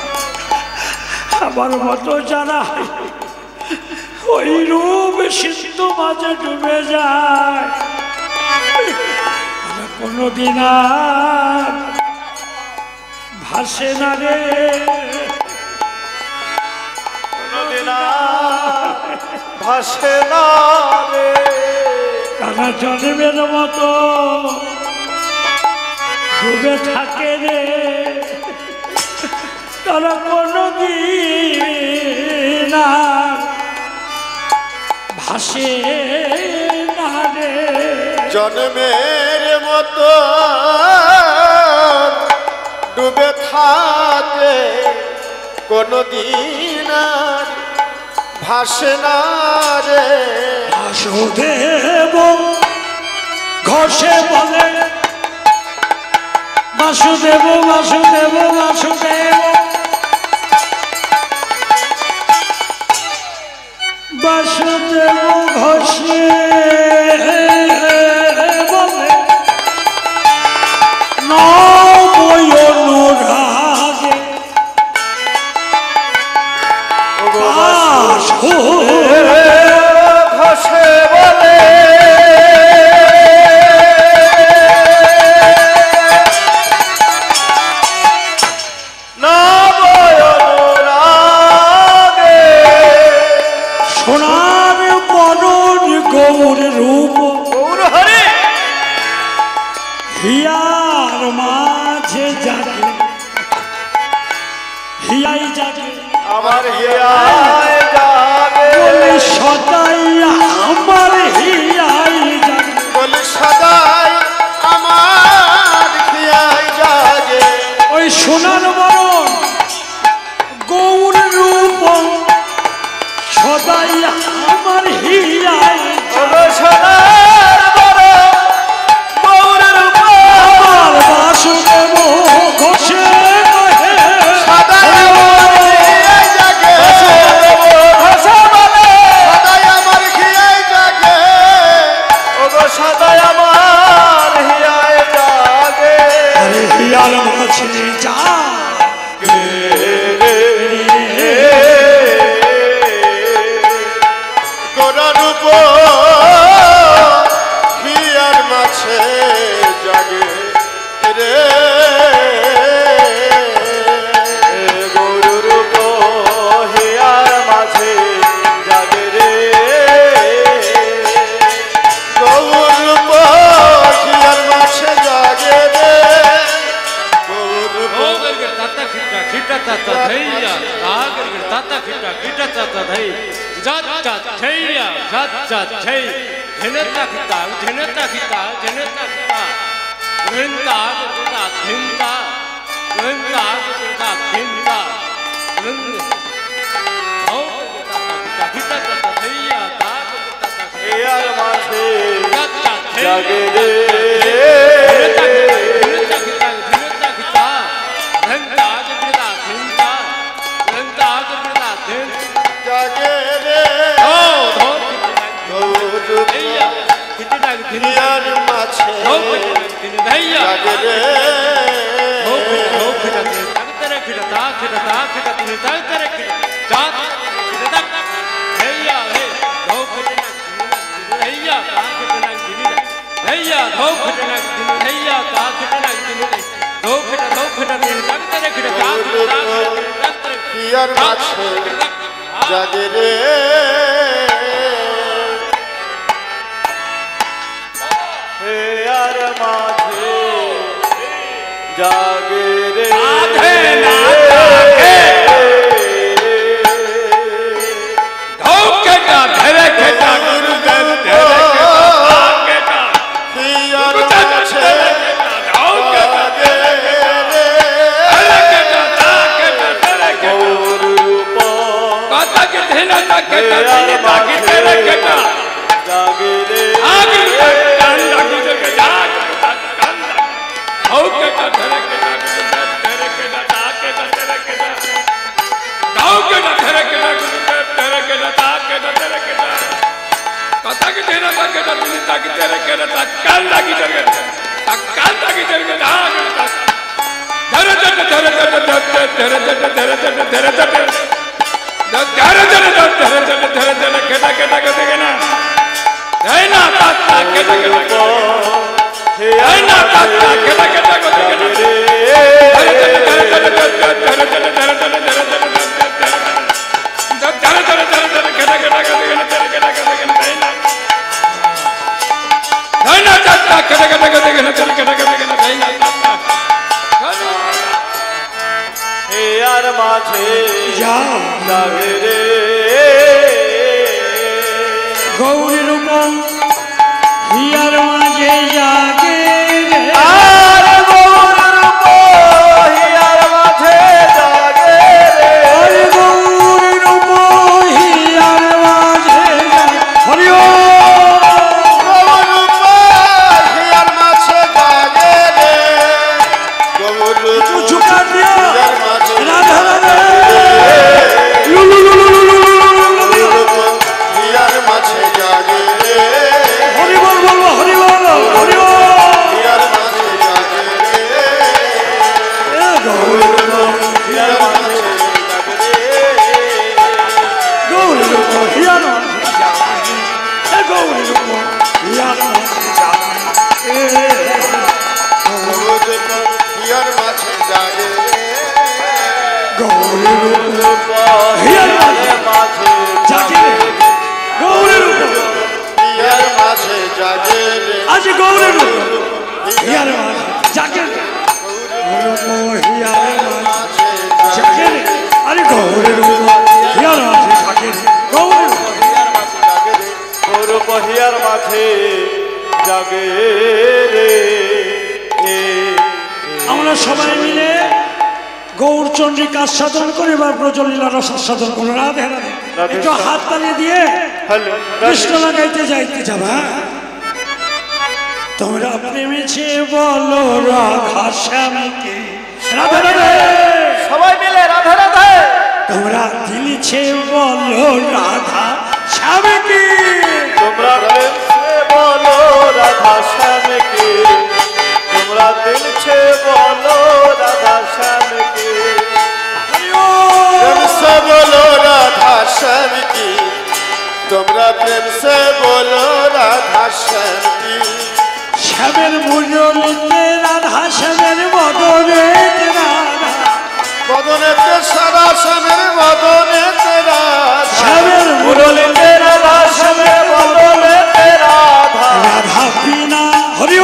আমার মতো যারা ওই রূপ সিন্ধু মাঝে ডুবে যায় তারা কোনদিন আর ভাসে না রে। কোনদিন আর ভাসে না রে। তারা জন্মের মতো ডুবে থাকে রে। তারা কোনদিন আর ভাসে না রে। জন্মের মতো ডুবে থাকে কোনদিন আর ভাসে না রে বাসুদেব ঘষে বলে বাসুদেব বাসুদেব বাসুদেব বাসুদেব ঘষে বলে নবয়নুরাগে ঘষে বলে সোনার বরণ গৌর রূপ গৌর হরে হিয়ার মাঝে জাগে হিয়াই জাগে আমার হিয়ায় যাবে বলে সদাই আমার হিয়াই জাগে বলি সদাই আমার হিয়ায় জাগে ওই সোনার বরণ গৌর রূপ সদাই আমার হিয়াই সোনার বড় গৌর রূপ আমার বাসুদেব ঘষে কহে সদাই আমার হিয়ায় জাগে ঘষে বলে সদাই আমার হিয়ায় জাগে ওগো সদাই আমার হিয়ায় যাবে আরে হিয়ার মাঝে যা গোরারূপ হিয়ার মাঝে জাগে রে গৌরূপ হিয়ার মাঝে যাবে রে গৌরূপ হিয়ার মাঝে জাগে রে গৌরূপ tata kita tata theiya agar tata kita tata thei jat jat theiya jat jat thei dhenata kita rinta rinta kita tata theiya হিয়ার মাঝে jat jat জাগে রে জাগে রে গৌরূপ হিয়ার মাঝে জাগে রে হিয়ার মাঝে জাগে রে হিয়ার মাঝে জাগে রে হিয়ার মাঝে জাগে রে গৌরূপ জাগে রে হিয়ার মাঝে যাও জাগে রে গৌরী রূপ হিয়ার মাঝে হরি বল হিয়ার মাঝে জাগে রে গৌরী হিয়ার মাঝে জাগে রে গৌরী হিয়ার গৌরী হিয়ার হিয়ার মাঝে জাগে রে গৌরী হিয়ার মাঝে জাগে গৌরী হিয়ার মাঝে জাগে রে আজ গৌরী হিয়ার জাগে হিয়ার মাঝে জাগে আরে গৌরী হিয়ার জাগে গৌরী গৌরব হিয়ার মাঝে জাগে রে আমরা সবাই মিলে গৌরচন্দ্রিকা সাধন করে বা ব্রজলীলা রস সাধন করো রাধে রাধে একটু হাত তালিয়ে দিয়ে কৃষ্ণ লাগাইতে যাইতে যাবা তোমরা প্রেমেছে বলো রাধা শ্যামকে রাধে রাধে সবাই মিলে রাধে রাধে তোমরা দিলিছে বলো রাধা শ্যামকে তোমরা প্রেম সে বলো রাধা শ্যামকে তোমরা দিল ছে বলো রাধা শ্যামকে प्रेम से बोलो राधा श्याम की তোমরা প্রেম সে বলো রাধা শ্যাম কি শ্যামের মুরলিতে রাধা শ্যামের বদনেতে রাধা বদনেতে সারা শ্যামের বদনেতে রাধা শ্যামের মুরলিতে রাধা শ্যামের বদনেতে রাধা রাধা বিনা হরি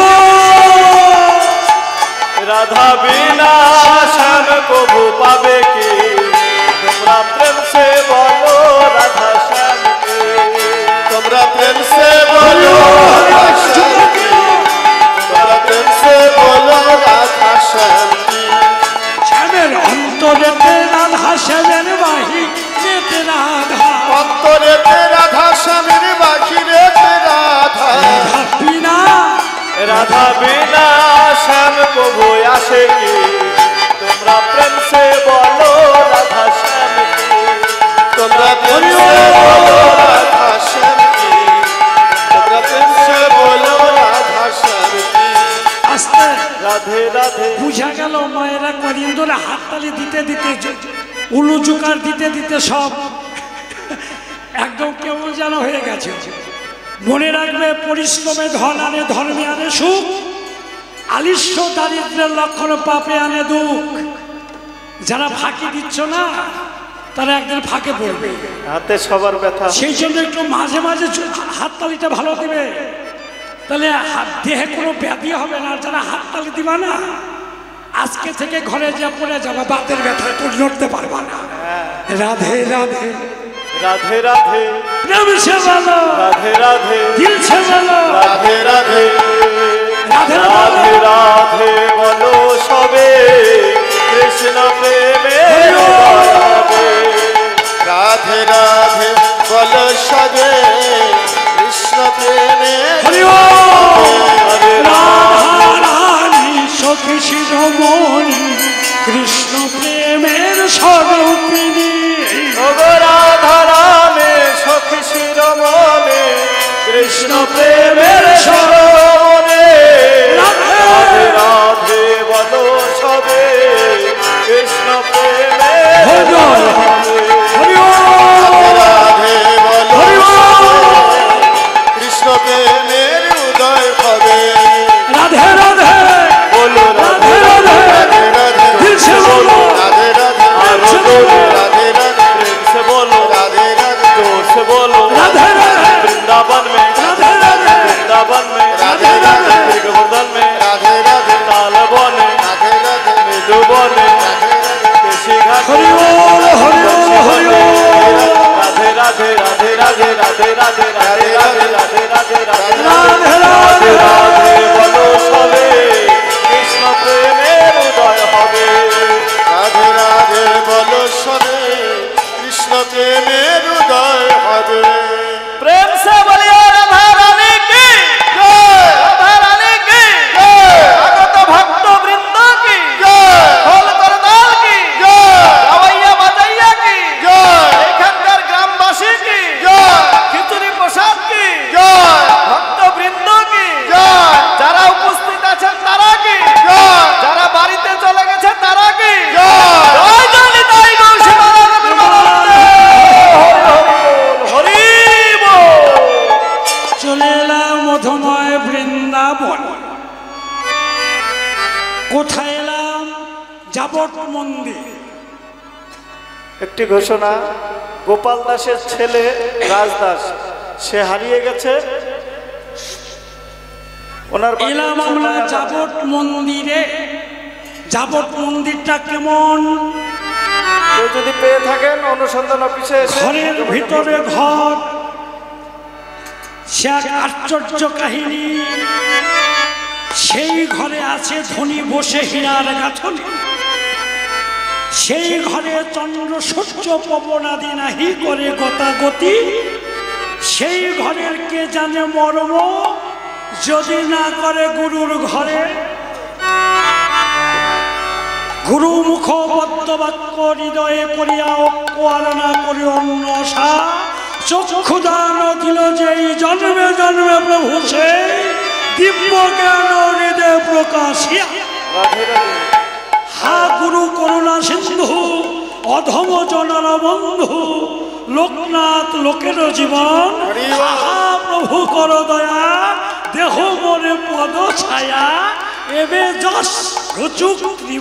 राधा बिना श्याम को भू पावे की তোমরা প্রেম সে বলো রাধা শ্যাম के তোমরা প্রেম সে বলো রাধা শ্যাম কি তোমরা প্রেম সে বলো রাধা শ্যাম কি শ্যামের অন্তরেতে রাধা শ্যামের বাহিরেতে রাধা অন্তরেতে রাধা শ্যামের বাহিরেতে রাধা রাধা বিনা राधा बिना श्याम को भू आशे की তোমরা প্রেম সে বলো রাধা শ্যাম की তোমরা প্রেম সে বলো রাধা শ্যাম কি তোমরা প্রেম সে বলো রাধা শ্যাম কি আস্তে राधे राधे বুঝা গেল মায়েরা কদিন ধরে হাততালি দিতে দিতে উলু জুকার দিতে দিতে সব একদম কেমন যেন হয়ে গেছে মনে রাখবে পরিশ্রমে ধন আনে ধর্মে আনে সুখ আলিস্য দারিদ্রের লক্ষণ পাপে আনে দুঃখ যারা ফাঁকি দিচ্ছ না তারা একদিন ফাঁকে পড়বে হাতে সবার ব্যথা সেই জন্য একটু মাঝে মাঝে হাততালিটা ভালো দিবে তাহলে দেহে কোনো ব্যাধি হবে না যারা হাততালি দিবা না আজকে থেকে ঘরে যা পড়ে যাবে বাতের ব্যথায় তো লড়তে পারবা না রাধে রাধে राधे राधे প্রেম সে বলো राधे राधे দিল সে বলো রাধে রাধে রাধে राधे রাধে राधे बोलो सबे कृष्ण प्रेमे हृदये রাধে রাধে বলো সবে কৃষ্ণ প্রেমে হরি हरे রাধা রানী সখী শিরোমণি কৃষ্ণ প্রেমের স্বরূপিণী राधा रामे सखी शिरोमणे कृष्ण प्रेमेर शरणे राधे राधे बोलो सबे कृष्ण प्रेमे হরি রাধে বলো কৃষ্ণ প্রেমের উদয় হবে রাধে রাধে बोलो রাধে राधे রাধে রাধে রাধে দিল সে বলো রাধে রাধে आरो बोलो রাধে রাধে प्रेम से बोलो রাধে রাধে जोर से बोलो রাধে রাধে वृंदावन में রাধে রাধে वृंदावन में রাধে রাধে गोवर्धन में রাধে রাধে ताल बने রাধে राधे मृदु बने राधे राधे केशी घाट হরি হরি হরি राधे राधे राधे राधे राधे राधे राधे राधे राधे राधे राधे রাধে রাধে राधे बोलो सबे कृष्ण प्रेमेर उदय হবে রাধে রাধে বলো সবে হয় বৃন্দাবন। কোথায় এলাম? যাবট মন্দির। একটি ঘোষণা, গোপাল দাসের ছেলে রাজদাস সে হারিয়ে গেছে। ওনার এলাম আমরা যাবট মন্দিরে। যাবট মন্দিরটা কেমন? কেউ যদি পেয়ে থাকেন অনুসন্ধান অফিসে এসে। ঘরের ভিতরে ঘর, সে এক আশ্চর্য কাহিনী। সেই ঘরে আছে ধনী বসে হীরার গাঁথনি। সেই ঘরে চন্দ্র সূর্য পবনাদি নাহি করে গতাগতি। সেই ঘরের কে জানে মর্ম, যদি না করে গুরুর ঘরে। গুরু মুখ বদ্ধবাক্য হৃদয়ে করিয়া ঐক্য আর না করে অন্য আশা। চক্ষু দান দিল যেই জন্মে জন্মে প্রভু সেই দিব্য জ্ঞান হৃদয় প্রকাশিয়া। হা গুরু করুণা সিন্ধু অধম জনর বন্ধু, লোকনাথ লোকের জীবন। হা প্রভু কর দয়া, দেহ মনে পদ ছায়া। এবে যশ রচুক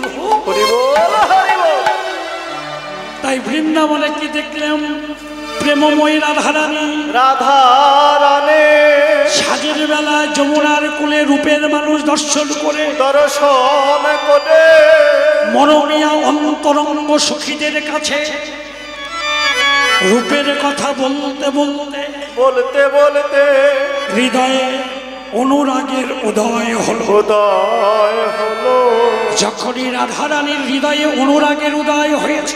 তাই বৃন্দাবনে কি দেখলাম? প্রেমময়ী রাধারানী। রাধারানী সাজের বেলা যমুনার কোলে রূপের মানুষ দর্শন করে মরণিয়া অন্তরঙ্গ সখীদের কাছে রূপের কথা বলতে বলতে বলতে বলতে হৃদয়ে অনুরাগের উদয় হলো। যখনই রাধারানীর হৃদয়ে অনুরাগের উদয় হয়েছে,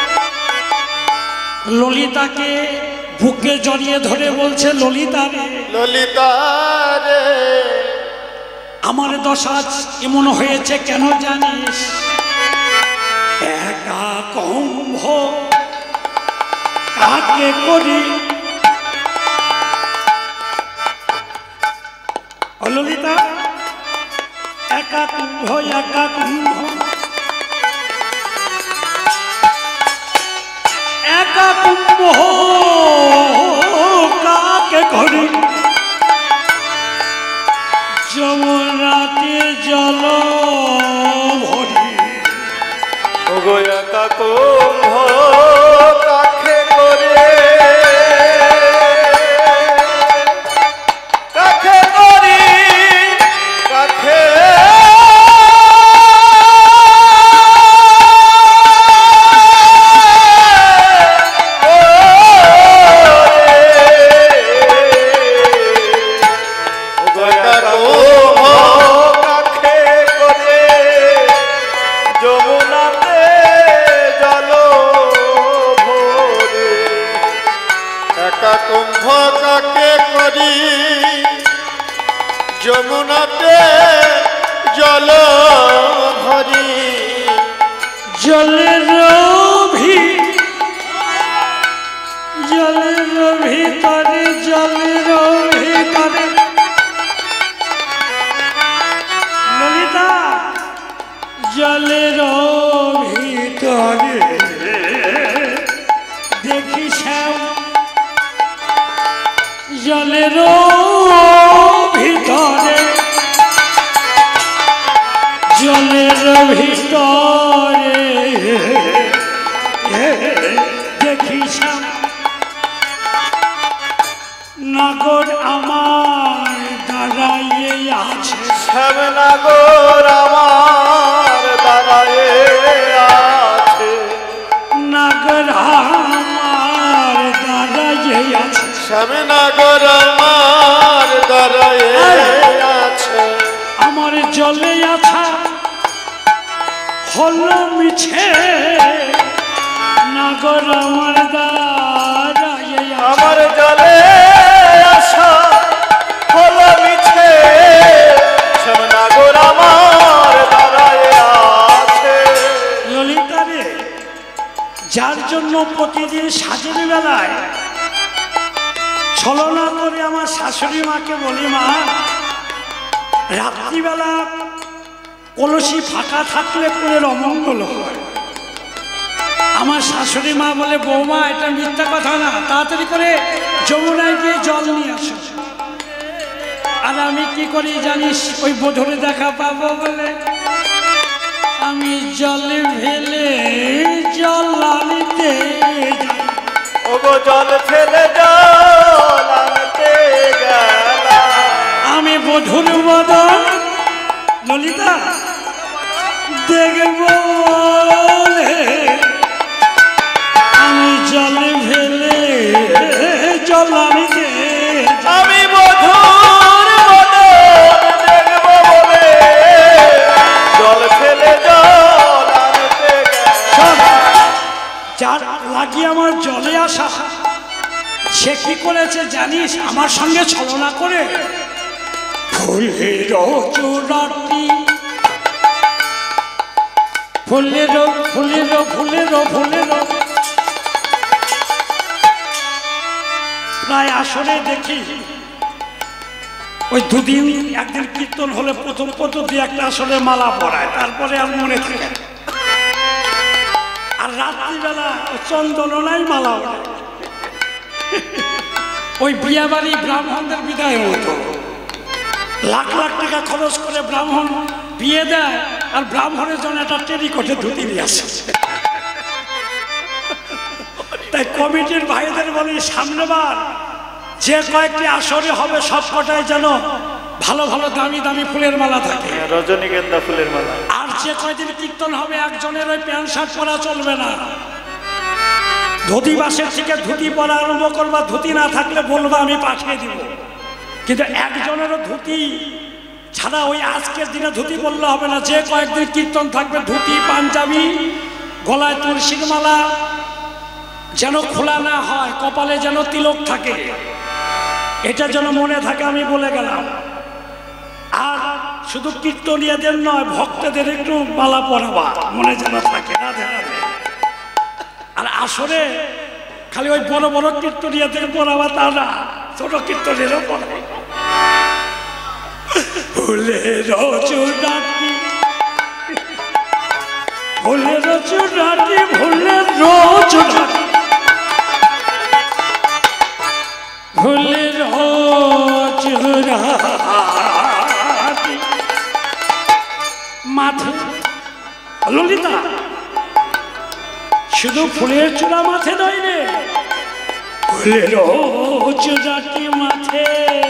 ললিতাকে বুকে জড়িয়ে ধরে বলছে, ললিতা রে, ললিতা রে, আমার দশা এমন হয়েছে কেন জানিস? একা কুম্ভ কাকে করি? ললিতা, একা কুম্ভ, একা কুম্ভ, একা কুম্ভ কাকে করি? যমুনাতে জল ভরি। ওগো একা কুম্ভ কাকে করে, কাকে করি, কাকে কুম্ভ কাকে করি? যমুনাতে জল ভরি। জলের ভিতরে, জলের ভিতরে ললিতা, জলের ভিতরে দেখি শ্যাম, জলের ভিতরে, জলের ভিতরে দেখি শ্যাম, নাগর আমার দাঁড়াইয়ে আছে। শ্যাম নাগর আমার দাঁড়ায়ে আছে। নাগর আমার দাঁড়াইয়ে আছে। শ্যাম নাগর আমার দাঁড়ায়ে আছে। আমার জলে আছা হলো মিছে, নাগর আমার দাঁড়াইয়ে আছে। আমার জলে আসা হলো মিছে, শ্যাম নাগর আমার দাঁড়ায়ে আছে। ললিতা রে, যার জন্য প্রতিদিন সাজের বেলায় ছলনা করে আমার শাশুড়ি মাকে বলি, মা রাত্রিবেলা কলসি ফাঁকা থাকলে কোলের অমঙ্গল হয়। আমার শাশুড়ি মা বলে, বৌমা এটা মিথ্যা কথা না, তাড়াতাড়ি করে যমুনায় গিয়ে জল নিয়ে আসো। আর আমি কি করি জানিস? ওই বধূরে দেখা পাবো বলে আমি জলে ফেলে জল আনতে ওগো জল ফেলে জল আনতে গেলাম। আমি বধূর বদন ললিতা দেখব বলে আমি জলে ফেলে জল আনতে আমি বধূর বদন দেখবো বলে জল ফেলে জল আনতে গেলাম। যার লাগিয়ে আমার জলে আসা সে কি করেছে জানিস? আমার সঙ্গে ছলনা করে ফুলের চূড়াটি ফুলের ফুলের ফুলের ফুলের প্রায় আসরে দেখি ওই দুদিন একদিন কীর্তন হলে প্রথম দিয়ে একটা আসলে মালা পরায়, তারপরে আর মনে থাকে। আর রাত্রিবেলা চন্দনাই মালা ওড়ায়। ওই বিয়ে বাড়ি ব্রাহ্মণদের বিদায় মতো লাখ লাখ টাকা খরচ করে ব্রাহ্মণ বিয়ে দেয়, আর ব্রাহ্মণের জন্য একটা টেরিকটে ধুতি নিয়ে আসে। তাই কমিটির ভাইদের বলি সামনেবার যে কয়েকটি আসরে হবে সব কটাই যেন ভালো ভালো দামি দামি ফুলের মালা থাকে, রজনীগন্ধা ফুলের মালা। আর যে কয়দিন কীর্তন হবে একজনের ওই প্যান্ট শার্ট পরা চলবে না। ধুতি বাসের থেকে ধুতি পরা আরম্ভ করবা, ধুতি না থাকলে বলবা আমি পাঠিয়ে দিব। কিন্তু একজনেরও ধুতি ছাড়া ওই আজকের দিনে ধুতি বললে হবে না। যে কয়েকদিন কীর্তন থাকবে ধুতি পাঞ্জাবি, গলায় তুলসীর মালা যেন খোলা না হয়, কপালে যেন তিলক থাকে, এটা যেন মনে থাকে। আমি বলে গেলাম। আর শুধু কীর্তনীয়দের নয়, ভক্তদের একটু মালা পরাবা মনে যেন থাকে। রাধে রাধে। আর আসলে খালি ওই বড় বড় কীর্তনীয়দের পরাবা তা না, ছোট কীর্তনেরও পরাবা। ফুলের চূড়াটি ফুলের চূড়াটি ফুলের চূড়াটি ফুলের চূড়াটি মাথে ললিতা শুধু ফুলের চূড়া মাথে নয় রে, ফুলের চূড়াটি মাথে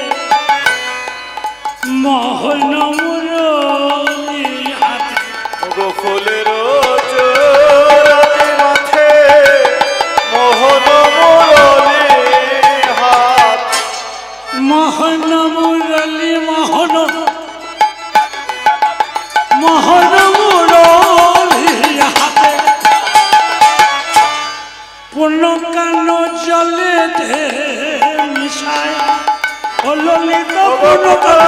মোহন মুরলি হাতে। ওগো ফুলের চূড়াটি মাথে মোহন মুরলি হাত। মোহন মুরলি মোহন মোহন মুরলি হাতে পূর্ণ কান জলে মিশায় ও ললিতা পূর্ণ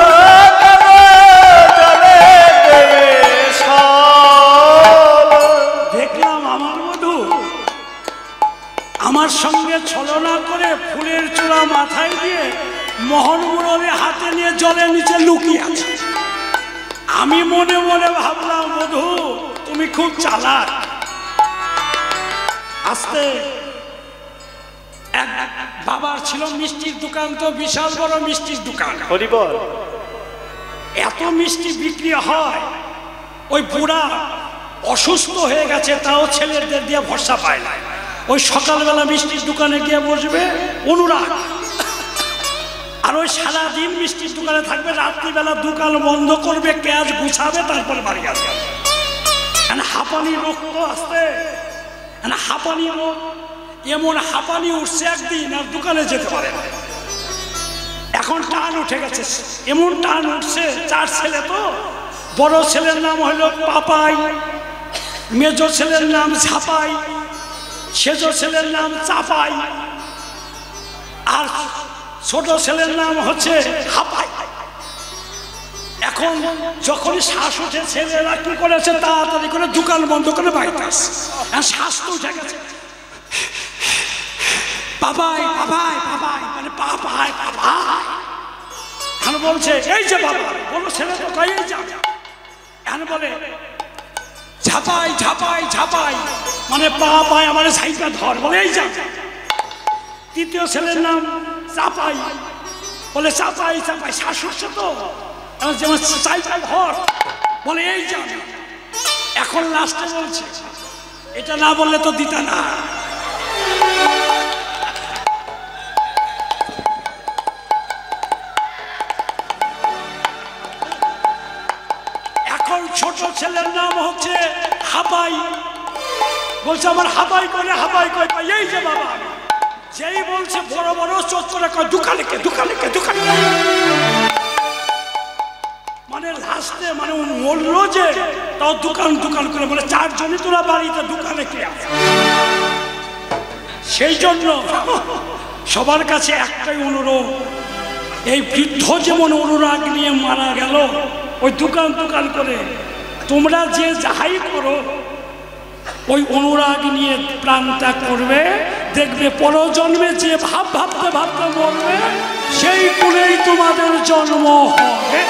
দেখলাম আমার বধূ আমার সঙ্গে ছলনা করে ফুলের চূড়া মাথায় দিয়ে মোহন মুরলি হাতে নিয়ে জলের নিচে লুকিয়ে আছে। আমি মনে মনে ভাবলাম বধূ তুমি খুব চালাক। আস্তে এক বাবার ছিল মিষ্টির দোকান, তো বিশাল বড় মিষ্টির দোকান, হরিবল। এত মিষ্টি বিক্রি হয়। ওই বুড়া অসুস্থ হয়ে গেছে, তাও ছেলেদের দিয়ে ভরসা পায় না। ওই সকালবেলা মিষ্টির দোকানে গিয়ে বসবে অনুরাগ, আর ওই সারাদিন মিষ্টির দোকানে থাকবে, রাত্রিবেলা দোকান বন্ধ করবে, ক্যাশ গুছাবে, তারপরে বাড়ি আসবে। হাঁপানি রোগ তো আসতে, হাঁপানি রোগ এমন হাঁপানি উঠছে একদিন আর দোকানে যেতে পারে না। এখন টান উঠে গেছে, এমন টান উঠছে। 4 ছেলে তো, বড় ছেলের নাম হলো পাপাই, মেজো ছেলের নাম ঝাপাই, সেজো ছেলের নাম চাপাই, আর ছোট ছেলের নাম হচ্ছে হাপাই। এখন যখনই শ্বাস উঠে ছেলেরা কি করেছে তাড়াতাড়ি করে দোকান বন্ধ করে বাড়িতে আসে। শ্বাস তো উঠে গেছে, বাবাই বাবাই বাবাই মানে বাবাই বাবাই। এখন বলছে এই যে বাবা, বলো ছেলে তো কই যাবে। এখন বলে ঝাপাই ঝাপাই ঝাপাই মানে বাবাই আমার সাইকেল ধর, বলে এই যা। তৃতীয় ছেলের নাম চাপাই, বলে চাপাই চাপাই শ্বাস হচ্ছে তো যেমন চাই চাই ঘর বলে এই যান। এখন লাস্টে বলছে এটা না বললে তো দিতা না। এখন ছোট ছেলের নাম হচ্ছে হাবাই। বলছে আমার হাবাই করে হাবাই করে এই যে বাবা, যেই বলছে বড় বড় চোখ করে দোকানে কে দোকানে কে দোকানে, মানে লাস্টে মানে বললো যে তাও দোকান দোকান করে বলে চারজনই তোরা বাড়িতে দোকানে কে আছে। সেই জন্য সবার কাছে একটাই অনুরোধ, এই বৃদ্ধ যেমন অনুরাগ নিয়ে মারা গেল ওই দোকান দোকান করে, তোমরা যে যাহাই করো ওই অনুরাগ নিয়ে প্রাণটা করবে, দেখবে পরজন্মে যে ভাব ভাবতে ভাবতে মরবে সেই গুণেই তোমাদের জন্ম হবে।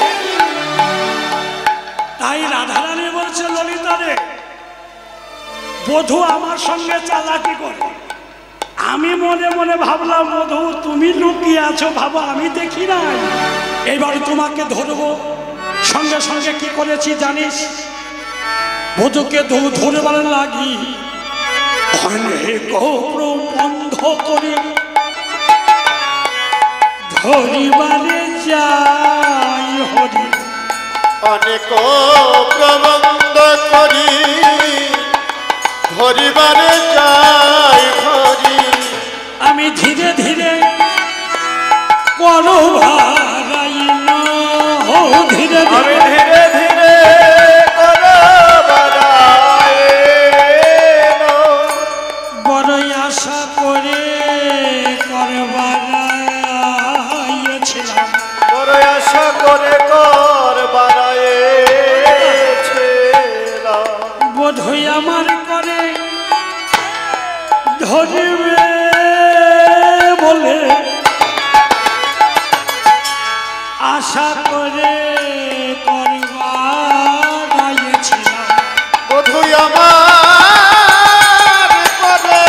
তাই রাধারানী বলছে ললিতারে, বধূ আমার সঙ্গে চালাকি করে। আমি মনে মনে ভাবলাম বধূ তুমি লুকিয়ে আছো, ভাবো আমি দেখি নাই, এবার তোমাকে ধরবো। সঙ্গে সঙ্গে কি করেছি জানিস? বধূকে ধরবার লাগি অনেক বন্ধ করে ধরিবারে যাই হরি, অনেক প্রবন্ধ করি ধরিবারে যাই হরি। আমি ধীরে ধীরে করো ভারাইন, ধীরে আমি ধীরে ধীরে ধীরে বড়ই আশা করে করবারাইছিলাম, বড় আশা করে কর বাড়াইছিলাম। বোধহয় আমার করে ধরবে বলে আশা করে করবারাইছিলাম। বধূ আমার করে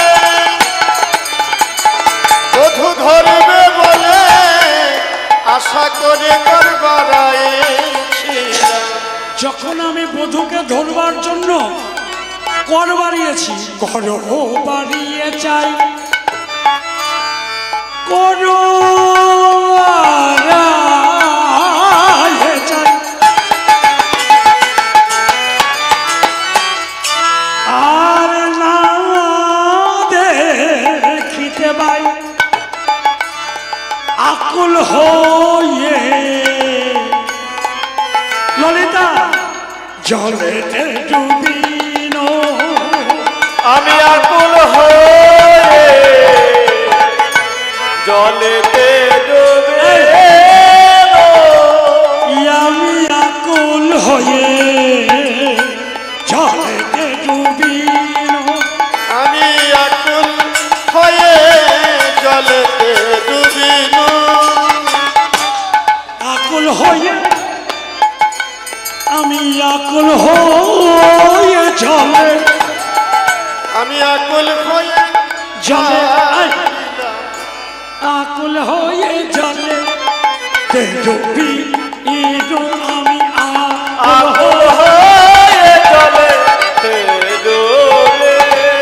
বধূ ধরবে বলে আশা করে করবারাইছিলাম। যখন আমি বধূকে ধরবার জন্য কর বাড়িয়েছি, কর বাড়িয়ে চাই, কর বাড়িয়ে চাই, আর না দেখিতে পাই আকুল হয়ে ললিতা জলেতে ডুবিন। আমি আকুল হয়ে জলেতে ডুবে, আমি আকুল হয়ে জলেতে ডুবিন। আমি আকুল হয়ে জলেতে ডুবিন। আকুল হয়ে আমি আকুল হয়ে জলে, আমি আকুল হয়ে জলে আকুল হয়ে জলে ডুবি আমি আকুল হয়ে জলেতে ডুবে,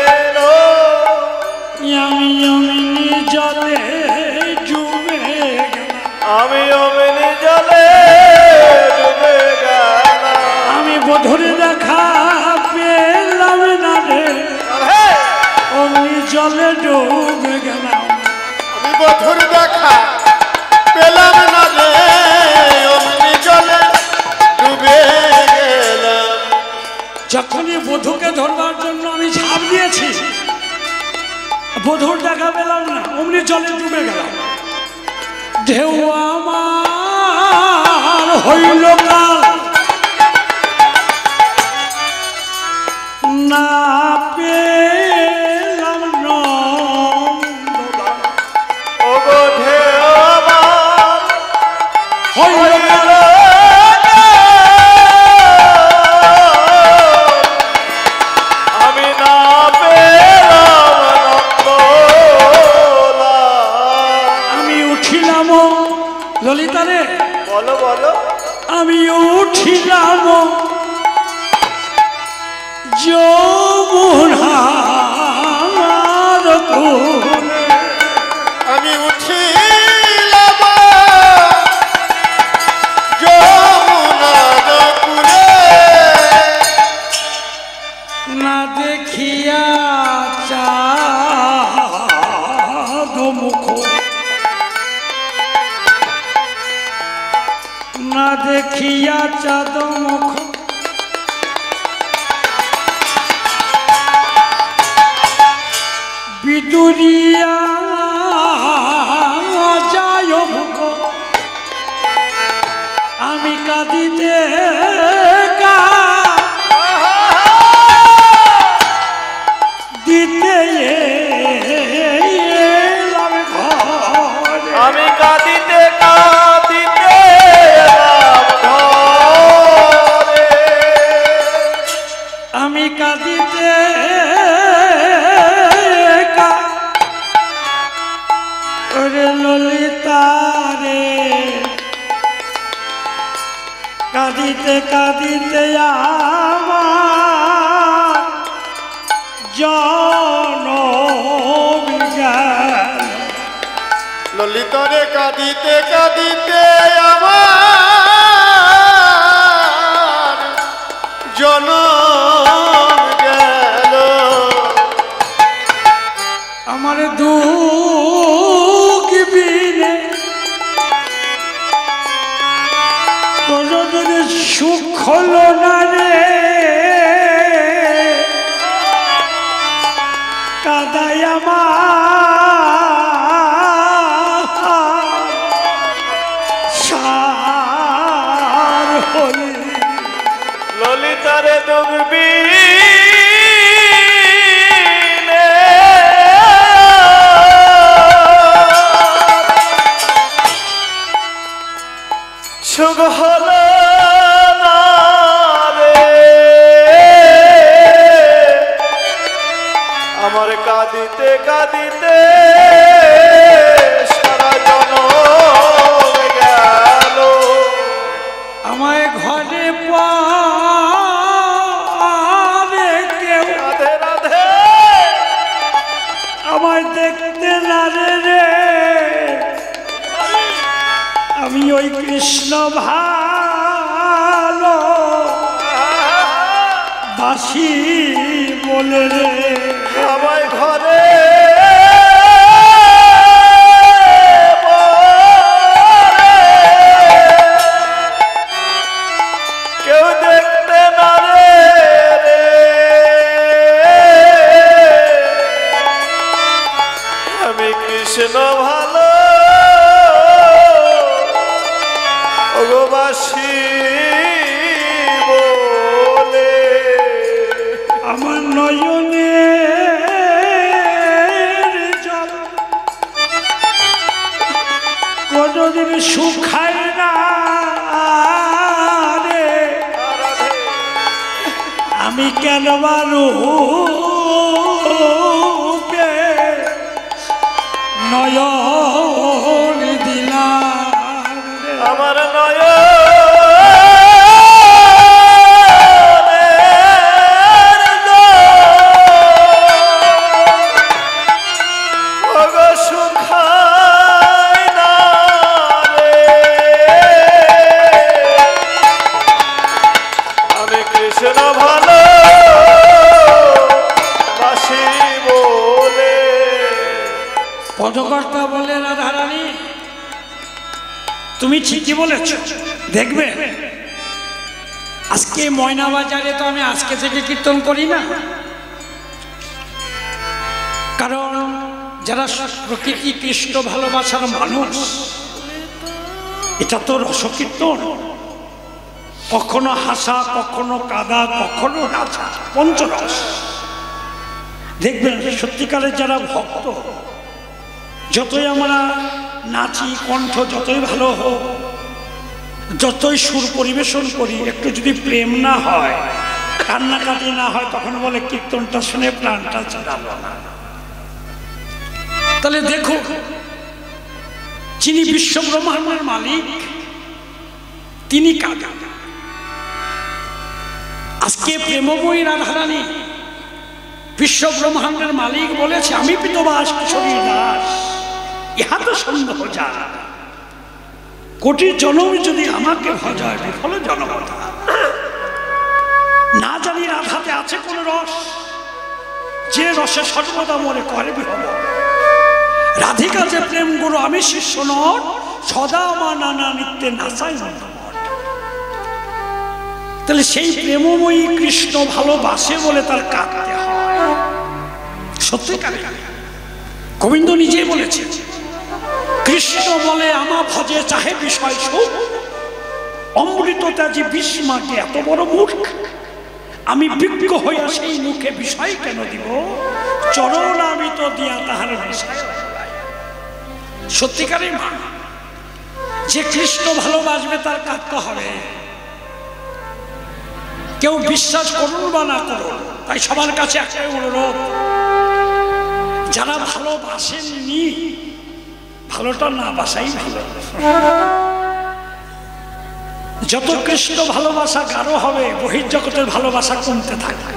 আমি জলে ডুবে গেলাম। আমি অমিনি জলে ডুবে গেলাম। আমি বধুর দেখা পেলাম না রে, অমনি জলে ডুবে গেলাম। আমি বধুর দেখা পেলাম না রে, অমনি জলে ডুবে গেলাম। যখনই বধূকে ধরবার জন্য আমি ঝাঁপ দিয়েছি, বধুর দেখা পেলাম না, অমনি জলে ডুবে গেলাম। ঢেউ আমার হইল কাল, না পেলাম নন্দলাল। ওগো ঢেউ আমার হইল কাল, আমি না পেলাম নন্দলাল। আমি উঠিলাম আমি উঠিলাম যমুনার কূলে, আমি উঠিলাম যমুনার কূলে, না দেখিয়া চাঁদ মুখ, না দেখিয়া চাঁদ মুখ, বিদুরিয়া যায় মুখ, আমি কাঁদিতে দিতে এলাম ঘরে, আমি কাঁদিতে কাঁদিতে এলাম ঘরে, আমি কাঁদিতে ওরে ললিতা রে, কাঁদিতে কাঁদিতে আমার জনম গেল, ললিতরে কাঁদিতে কাঁদিতে আমার জনম গেল, আমার দুঃখ বিনে কোনদিন সুখ হলো না রে, কাদাই আমার সার হলি, ললিতারে দুর্বি সুখ হলো না রে, আমার কাঁদিতে কাঁদিতে সারা জনম গেল, আমায় ঘরে পারে কেউ, রাধে রাধে আমায় দেখতে না রে, আমি ওই কৃষ্ণ ভালো বাসি বলে রে, সবাই ঘরে কেউ দেখতে না রে, আমি কৃষ্ণ ভালো ভগবাসী বলে, আমার নয়নের জল কোনদিন শুকায় না রে, আমি কেন রূপে নয়ন দিলাম রে, আমার নয় সুখায় না রে, আমি কৃষ্ণ ভালো বাসি বলে, পদকর্তা বলে রাধারানী তুমি ঠিকই বলেছ, দেখবে আজকে ময়না বাজারে তো আমি আজকে থেকে কীর্তন করি না, কারণ যারা প্রকৃতি কৃষ্ণ ভালোবাসার মানুষ এটা তো রসকীর্তন, কখনো হাসা, কখনো কাদা, কখনো নাচা, পঞ্চরস। দেখবেন সত্যিকারের যারা ভক্ত, যতই আমরা নাচি, কণ্ঠ যতই ভালো হোক, যতই সুর পরিবেশন করি, একটু যদি প্রেম না হয়, কান্নাকাটি না হয়, তখন বলে কীর্তনটা শুনে প্রাণটা চালালো না। তাহলে দেখো, যিনি বিশ্ব ব্রহ্মাণ্ডের মালিক, তিনি কাঁদেন। আজকে প্রেমময়ী রাধারানী বিশ্ব ব্রহ্মাণ্ডের মালিক বলেছে, আমি পিতবাস কিশোরী দাস, ইহা তো সন্দেহ যা, কোটি জনম যদি আমাকে ভজায় বিফল জনমতা। না জানি রাধাতে আছে কোন রস, যে রসে সর্বদা মরে করে বিহল। রাধিকা যে প্রেম গুরু, আমি শিষ্য নর, সদা আমার নানা নিত্যে নাচাই মন্ত্রমঠ। তাহলে সেই প্রেমময়ী কৃষ্ণ ভালোবাসে বলে তার কাঁদতে হয়। সত্যিকার গোবিন্দ নিজেই বলেছে, কৃষ্ণ বলে আমা ভজে চাহে বিষয় সুখ, অমৃত ত্যাজি বিস্মাকে এত বড় মূর্খ। আমি বিজ্ঞ হইয়া সেই মুখে বিষয় কেন দিব, চরণামৃত দিয়া তাহার বিষয়। সত্যিকারের মা, যে কৃষ্ণ ভালোবাসবে তার কাঁদতে হবে। কেউ বিশ্বাস করুন বা না করুন, তাই সবার কাছে একটাই অনুরোধ, যারা ভালোবাসেননি ভালোটা না বাসাই ভালো। যত কৃষ্ণ ভালোবাসা গাঢ় হবে, বহির্জগতের ভালোবাসা কমতে থাকে।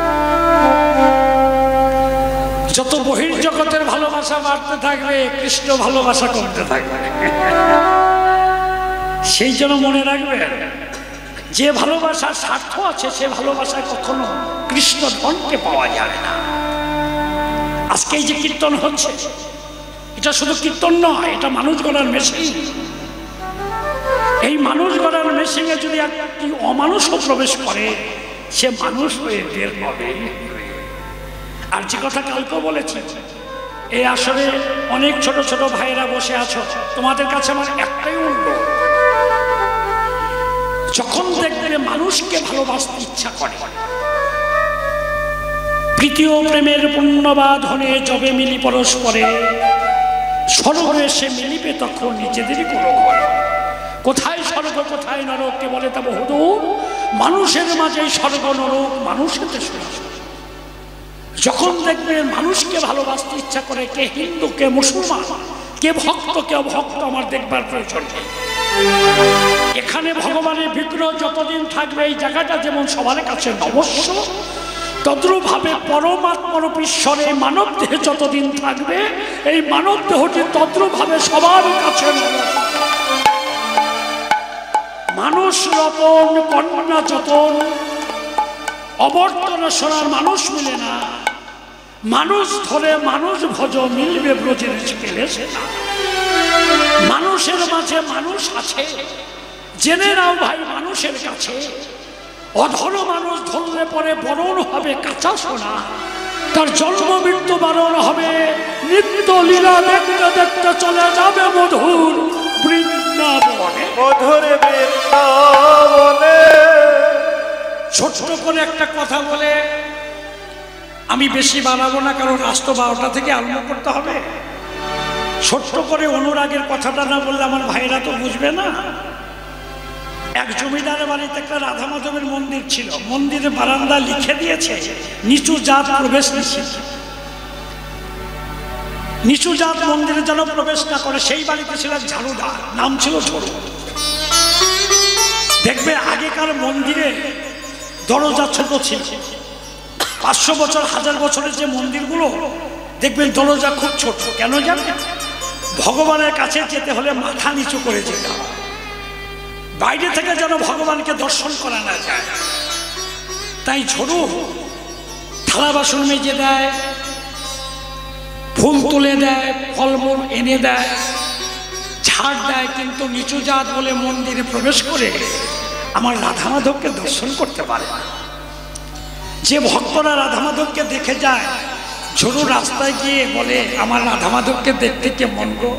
যত বহির্জগতের ভালোবাসা বাড়তে থাকবে, কৃষ্ণ ভালোবাসা কমতে থাকবে। সেই জন্য মনে রাখবেন, যে ভালোবাসার স্বার্থ আছে সে ভালোবাসায় কখনো কৃষ্ণ ধনকে পাওয়া যায় না। আজকে এই যে কীর্তন হচ্ছে, এটা শুধু কীর্তন নয়, এটা মানুষ গড়ার মেশিন। এই মানুষ গড়ার মেশিনে যদি একটি অমানুষও প্রবেশ করে, সে মানুষ হয়ে বের হবে। আর যে কথা কালকে বলেছি, এই আসরে অনেক ছোট ছোট ভাইয়েরা বসে আছো, তোমাদের কাছে আমার একটাই অনুরোধ, যখন দেখবে মানুষকে ভালোবাসতে ইচ্ছা করে, প্রীতীয় প্রেমের পুণ্যবাধনে যবে মিলি পরস্পরে, স্বর্গে সে মিলিবে তখন নিজেদেরই কোনো ঘরে। কোথায় স্বর্গ কোথায় নরক কে বলে তা বহুদূর, মানুষের মাঝেই স্বর্গ নরক মানুষেতে শুরু। যখন দেখবে মানুষকে ভালোবাসতে ইচ্ছা করে, কে হিন্দু কে মুসলমান, কে ভক্ত কে অভক্ত, আমার দেখবার প্রয়োজন নেই। এখানে ভগবানের বিগ্রহ যতদিন থাকবে, এই জায়গাটা যেমন সবার কাছে নমস্য, তদ্রূপভাবে পরমাত্মারূপী ঈশ্বরে মানব দেহে যতদিন থাকবে, এই মানব দেহটি তদ্রূপভাবে সবার কাছে মানুষ রতন কন্যা যতন, অবর্তন সোনার মানুষ মিলে না, মানুষ ধরে মানুষ ভজ মিলবে ব্রজের পেলে সে না। মানুষের মাঝে মানুষ আছে, জেনে নাও ভাই মানুষের কাছে। অধর মানুষ ধরলে পরে বরণ হবে কাঁচা সোনা, তার জন্ম মৃত্যু বারণ হবে, নিত্য লীলা দেখতে দেখতে চলে যাবে মধুর বৃন্দাবনে। মধুর বৃন্দাবনে। ছোট্ট করে একটা কথা বলে আমি বেশি বানাবো না, কারণ রাস্তা 12টা থেকে আরম্ভ করতে হবে। ছোট্ট করে অনুরাগের কথাটা না বললে আমার ভাইরা তো বুঝবে না। এক জমিদারের বাড়িতে একটা রাধা মাধবের মন্দির ছিল, মন্দিরের বারান্দা লিখে দিয়েছে নিচু জাত প্রবেশ নিষেধ। নিচু জাত মন্দিরে যেন প্রবেশ না করে। সেই বাড়িতে ছিল ঝাড়ুদার, নাম ছিল ঝড়ু। দেখবে আগেকার মন্দিরে দরজা ছোট ছিল, 500 বছর 1000 বছরের যে মন্দিরগুলো দেখবেন দরজা খুব ছোট। কেন জানেন? ভগবানের কাছে যেতে হলে মাথা নিচু করে যেতে হয়, বাইরে থেকে যেন ভগবানকে দর্শন করা না যায়। তাই ঝড়ু থালা বাসন মেজে দেয়, ফুল তুলে দেয়, ফলমূল এনে দেয়, ঝাড় দেয়, কিন্তু নিচু জাত বলে মন্দিরে প্রবেশ করে আমার রাধা মাধবকে দর্শন করতে পারে না। যে ভক্তরা রাধা মাধবকে দেখে যায়, ঝড়ু রাস্তায় গিয়ে বলে আমার রাধা মাধবকে দেখতে কেমন গো।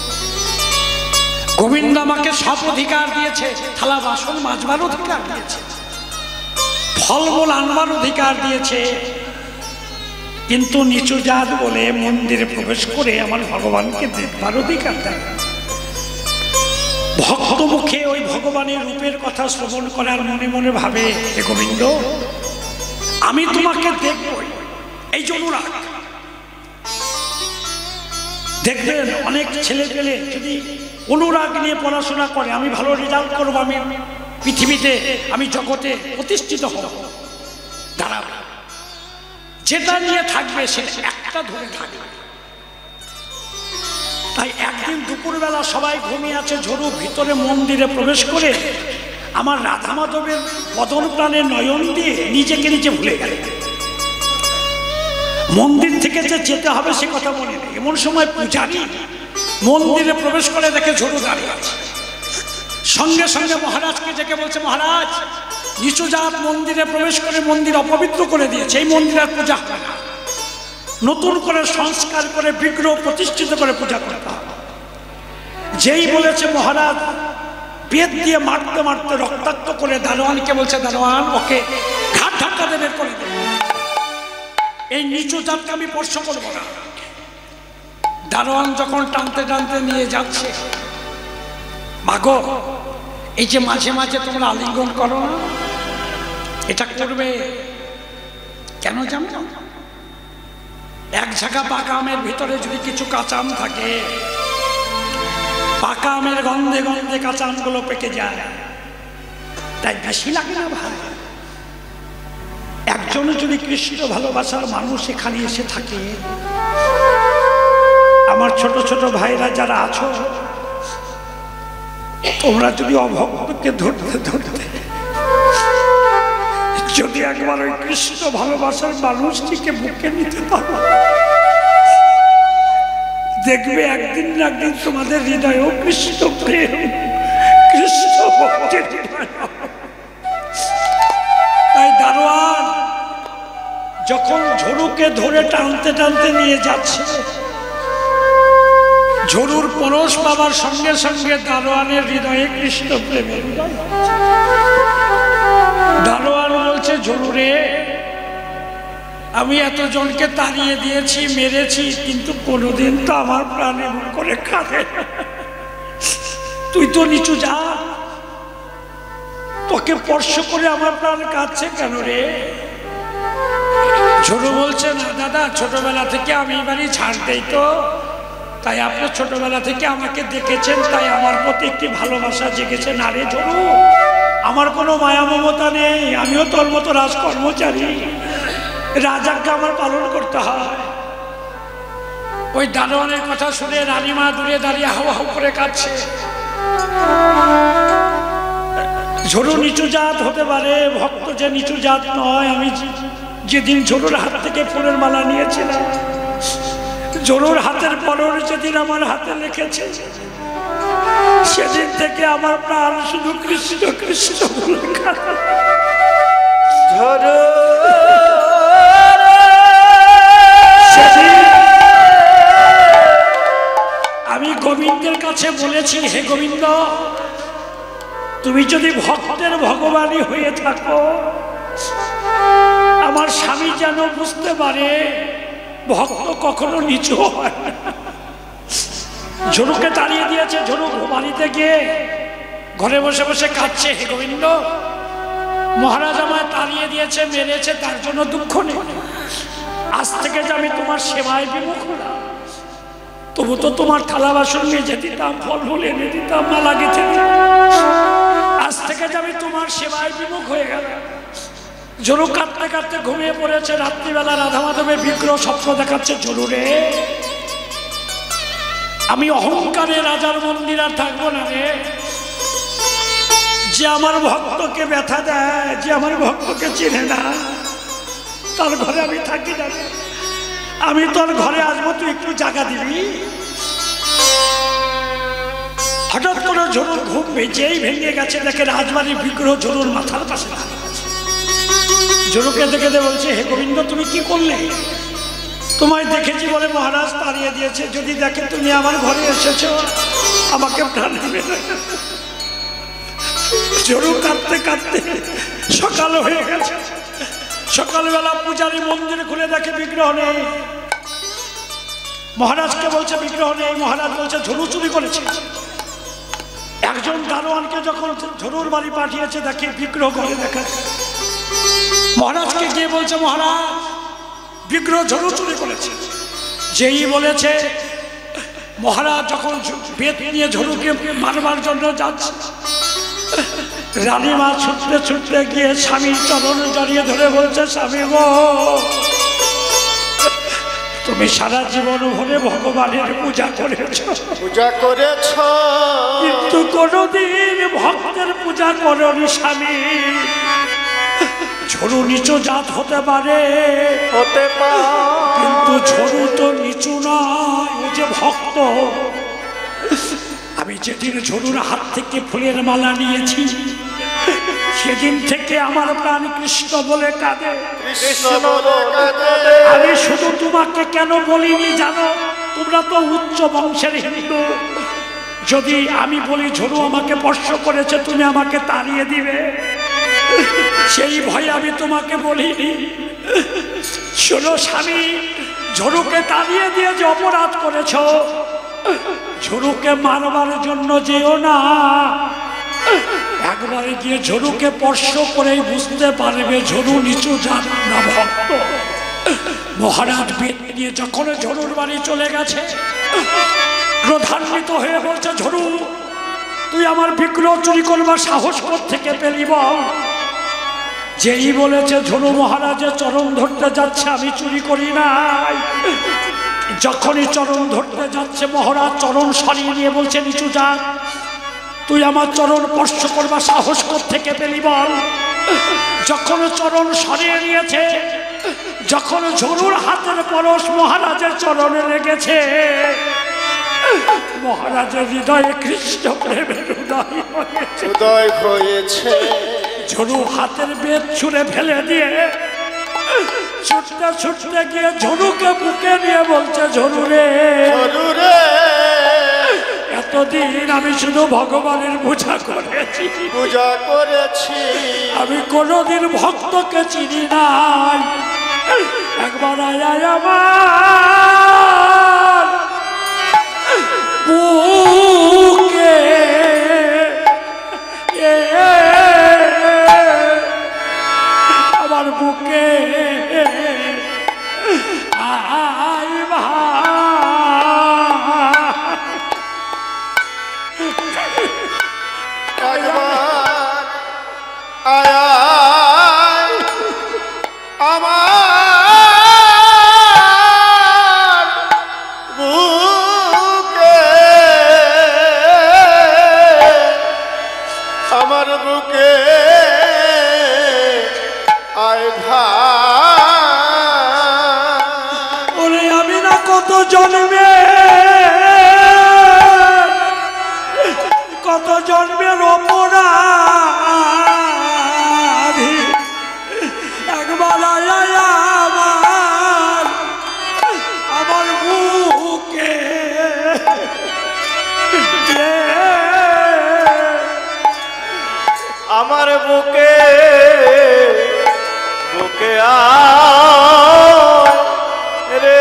গোবিন্দ আমাকে সব অধিকার দিয়েছে, থালা বাসন মাজবার অধিকার দিয়েছে, ফলমূল আনবার অধিকার দিয়েছে, কিন্তু নিচু জাত বলে মন্দিরে প্রবেশ করে আমার ভগবানকে দেখবার অধিকার দেয়। ভক্ত মুখে ওই ভগবানের রূপের কথা শ্রবণ করার মনে মনে ভাবে, হে গোবিন্দ আমি তোমাকে দেখবই। এই অনুরাগ দেখবেন অনেক ছেলে পেলে যদি অনুরাগ নিয়ে পড়াশোনা করে, আমি ভালো রেজাল্ট করবো, আমি পৃথিবীতে, আমি জগতে প্রতিষ্ঠিত হব, দাঁড়াবো, যেটা নিয়ে থাকবে সেটা একটা ধরে থাকবে। তাই একদিন দুপুরবেলা সবাই ঘুমিয়ে আছে, ঝরু ভিতরে মন্দিরে প্রবেশ করে আমার রাধা মাধবের বদন প্রাণের নয়ন দিয়ে নিজেকে নিজে ভুলে গেল। মন্দির থেকে যে যেতে হবে সে কথা মনে নেই। এমন সময় পূজারী মন্দিরে প্রবেশ করে দেখে ঝরু দাঁড়িয়ে আছে। সঙ্গে সঙ্গে মহারাজকে ডেকে বলছে, মহারাজ নিচু জাত মন্দিরে প্রবেশ করে মন্দির অপবিত্র করে দিয়েছে, এই মন্দিরের পূজা হবে না, নতুন করে সংস্কার করে বিগ্রহ প্রতিষ্ঠিত করে পূজা করতে হবে। যেই বলেছে মহারাজ বেদ দিয়ে মারতে মারতে রক্তাক্ত করে দারোয়ানকে বলছে, দারোয়ান ওকে ঘাট ধাক্কা দিয়ে বের করে দেবে, এই নিচু জাতকে আমি স্পর্শ করবো না। দারোয়ান যখন টানতে টানতে নিয়ে যাচ্ছে, মাগো এই যে মাঝে মাঝে তোমরা আলিঙ্গন করো না, এটা করবে কেন জানো? এক ঝাঁকা পাকা আমের ভিতরে যদি কিছু কাঁচা আম থাকে, পাকা আমের গন্ধে গন্ধে কাঁচা আমগুলো পেকে যায়, তাই বেশি লাগে না ভাই? একজন যদি কৃষ্ণ ভালোবাসার মানুষ এখানে এসে থাকে, আমার ছোট ছোট ভাইরা যারা আছো, তোমরা যদি অভক্তকে ধরতে ধরতে যদি একবার ওই কৃষ্ণ ভালোবাসার মানুষটিকে বুকে নিতে পারো, দেখবে একদিন না একদিন তোমাদের হৃদয়েও কৃষ্ণ প্রেম, কৃষ্ণ ভক্তির। তাই দারোয়ান যখন ঝরুকে ধরে টানতে টানতে নিয়ে যাচ্ছে, ঝরুর পরশ পাবার সঙ্গে সঙ্গে দারোয়ানের হৃদয়ে কৃষ্ণ প্রেমের। দারোয়ান বলছে, ঝরু রে, আমি এতজনকে তাড়িয়ে দিয়েছি, মেরেছি, কিন্তু কোনোদিন তো আমার প্রাণ এমন করে কাঁদে। তুই তো নিচু যা, তোকে স্পর্শ করে আমার প্রাণ কাঁদছে কেন রে? ঝরু বলছে, না দাদা, ছোটবেলা থেকে আমি এবারই ছাড় দেই তো, তাই আপনি ছোটবেলা থেকে আমাকে দেখেছেন, তাই আমার প্রতি একটি ভালোবাসা জেগেছে। না রে ঝরু, আমার কোনো মায়া মমতা নেই, আমিও তোর মতো রাজকর্মচারী, রাজাকে আমার পালন করতে হয়। ওই দারোয়ানের কথা শুনে রানীমা দূরে দাঁড়িয়ে হাউ হাউ করে কাঁদছে। ঝরু নিচু জাত হতে পারে, ভক্ত যে নিচু জাত নয়। আমি যেদিন ঝরুর হাত থেকে ফুলের মালা নিয়েছিলাম, ঝরুর হাতের পরশ যেদিন আমার হাতে লিখেছে, সেদিন থেকে আমার প্রাণ শুধু কৃষ্ণ কৃষ্ণ বলে কাঁদে। আমি গোবিন্দের কাছে বলেছি, হে গোবিন্দ, তুমি যদি ভক্তের ভগবানই হয়ে থাকো, আমার স্বামী যেন বুঝতে পারে ভক্ত কখনো নিচু হয় না। ঝরুকে তাড়িয়ে দিয়েছে, ঝরু বাড়িতে গিয়ে ঘরে বসে বসে কাঁদছে, হে গোবিন্দ, মহারাজ আমায় তাড়িয়ে দিয়েছে, মেরেছে, তার জন্য দুঃখ নেই, আজ থেকে যে আমি তোমার সেবায় বিমুখ হলাম। তবু তো তোমার থালা বাসন মেজে দিতাম, ফল ফুল এনে দিতাম, মালা গেঁথে দিতাম, আজ থেকে যে আমি তোমার সেবায় বিমুখ হয়ে গেল। ঝরু কাঁদতে কাঁদতে ঘুমিয়ে পড়েছে। রাত্রিবেলা রাধা মাধবের বিগ্রহ স্বপ্ন দেখাচ্ছে, ঝরু রে, আমি অহংকারে রাজার মন্দির আর থাকবো না রে। যে আমার ভক্তকে ব্যথা দেয়, যে আমার ভক্তকে চিনে না, তার ঘরে আমি থাকি না। আমি তোর ঘরে আসবো, তুই একটু জায়গা দিবি। হঠাৎ করে ঝরুর ঘুম যেই ভেঙে গেছে, দেখে রাজবাড়ির বিগ্রহ ঝরুর মাথার পাশে। ঝরুকে দেখে বলছে, হে গোবিন্দ, তুমি কি করলে? তোমায় দেখেছি বলে মহারাজ তাড়িয়ে দিয়েছে, যদি দেখে তুমি আমার ঘরে এসেছো, আমাকে প্রাণ দিবে না। ঝরু কাঁদতে কাঁদতে সকাল হয়ে গেছে। সকালবেলা পূজারী মন্দির খুলে দেখে বিগ্রহ নেই। মহারাজকে বলছে বিগ্রহ নেই। মহারাজ বলছে ঝরু চুরি করেছে। একজন দারোয়ানকে যখন ঝরুর বাড়ি পাঠিয়েছে, দেখে বিগ্রহ ঘরে দেখা। মহারাজকে গিয়ে বলছে, মহারাজ, বিগ্রহ ঝরু চুরি করেছে। যেই বলেছে মহারাজ যখন বেত নিয়ে ঝরুকে মারবার জন্য যাচ্ছে, রানীমা ছুটতে ছুটতে গিয়ে স্বামীর চরণে জড়িয়ে ধরে বলছে, স্বামী গো, তুমি সারা জীবন ভরে ভগবানের পূজা করেছ, কিন্তু কোনদিন ভক্তের পূজা করনি স্বামী। ঝরু নিচু জাত হতে পারে, কিন্তু ঝরু তো নিচু নয়, ও যে ভক্ত। আমি যেদিন ঝরুর হাত থেকে ফুলের মালা নিয়েছি, সেদিন থেকে আমার প্রাণ কৃষ্ণ বলে কাঁদে। আমি শুধু তোমাকে কেন বলিনি জানো? তোমরা তো উচ্চ বংশের হিন্দু। যদি আমি বলি ঝরু আমাকে স্পর্শ করেছে, তুমি আমাকে তাড়িয়ে দিবে, সেই ভয়ে আমি তোমাকে বলিনি। শোনো স্বামী, ঝরুকে তাড়িয়ে দিয়ে যে অপরাধ করেছ, ঝরুকে মারবার জন্য যেও না। একবারে গিয়ে ঝরুকে স্পর্শ করেই বুঝতে পারবে ঝরু নিচু জাত না ভক্ত। মহারাজ বেদ নিয়ে যখন ঝরুর বাড়ি চলে গেছে, ক্রোধান্বিত হয়ে বলছে, ঝরু, তুই আমার বিগ্রহ চুরি করবার সাহস থেকে পেলি বল? যেই বলেছে ঝরু মহারাজের চরণ ধরতে যাচ্ছে, আমি চুরি করি নাই। যখনই চরণ ধরতে যাচ্ছে, মহারাজ চরণ সরিয়ে নিয়ে বলছে, নিচু জাত, তুই আমার চরণ স্পর্শ করবার সাহস থেকে পেলি বল? যখন চরণ সরিয়ে নিয়েছে, যখন ঝরুর হাতের পরশ মহারাজের চরণে লেগেছে, মহারাজের হৃদয়ে কৃষ্ণ প্রেমের উদয় হয়েছে। ঝরু হাতের বেদ ছুঁড়ে ফেলে দিয়ে ছুটতে ছুটতে গিয়ে ঝরুকে বুকে নিয়ে বলছে, ঝরু রে, এতদিন আমি শুধু ভগবানের পূজা করেছি, আমি কোনদিন ভক্তকে চিনি নাই। একবার আয় আমার বুকে, আমার বুকে আয় ভাই, কত জন্মের অপরাধী, একবার আমার বুকে আমার বুকে বুকে রে,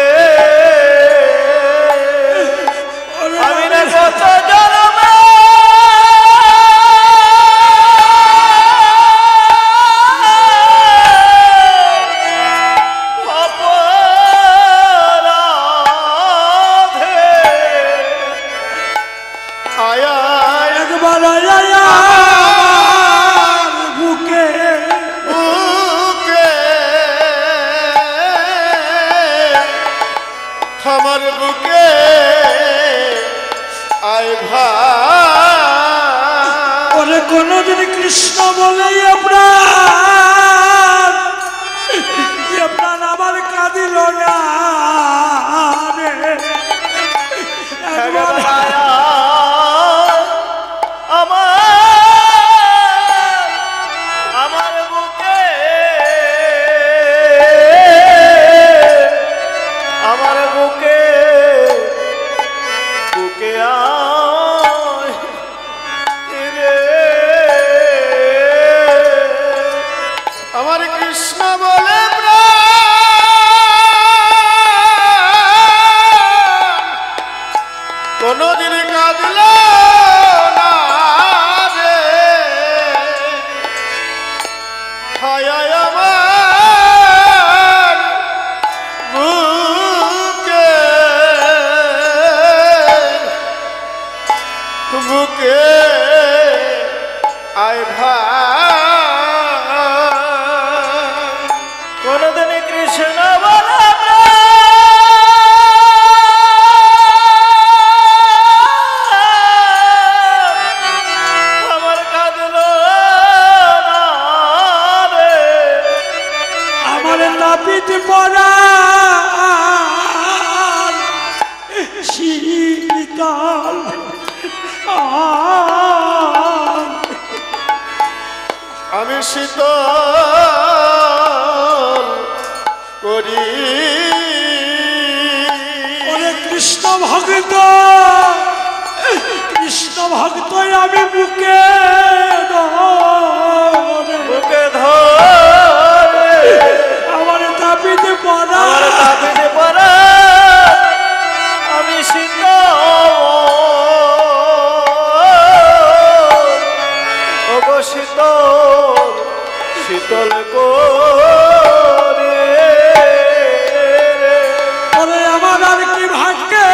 আমি না কত জন্মে আমার বুকে আয় ভাই। ওরে কোনদিন কৃষ্ণ বলে প্রাণ আমার কাঁদিল না রে। আমার বুকে আমার বুকে বুকে রে, আমার কৃষ্ণ বলে কোনদিন কাঁদল না রে। হায় আমার বুকে তাপিত পরা শীতল আমি শীতল করি ওরে কৃষ্ণ ভক্ত আমি বুকে ধরে বুকে ধরে আমার তাপিতে পরা আমার তাপিতে পরা আমি শীতল ওগো শীতল শীতল করে ওরে আমার আর কি ভাগ্যে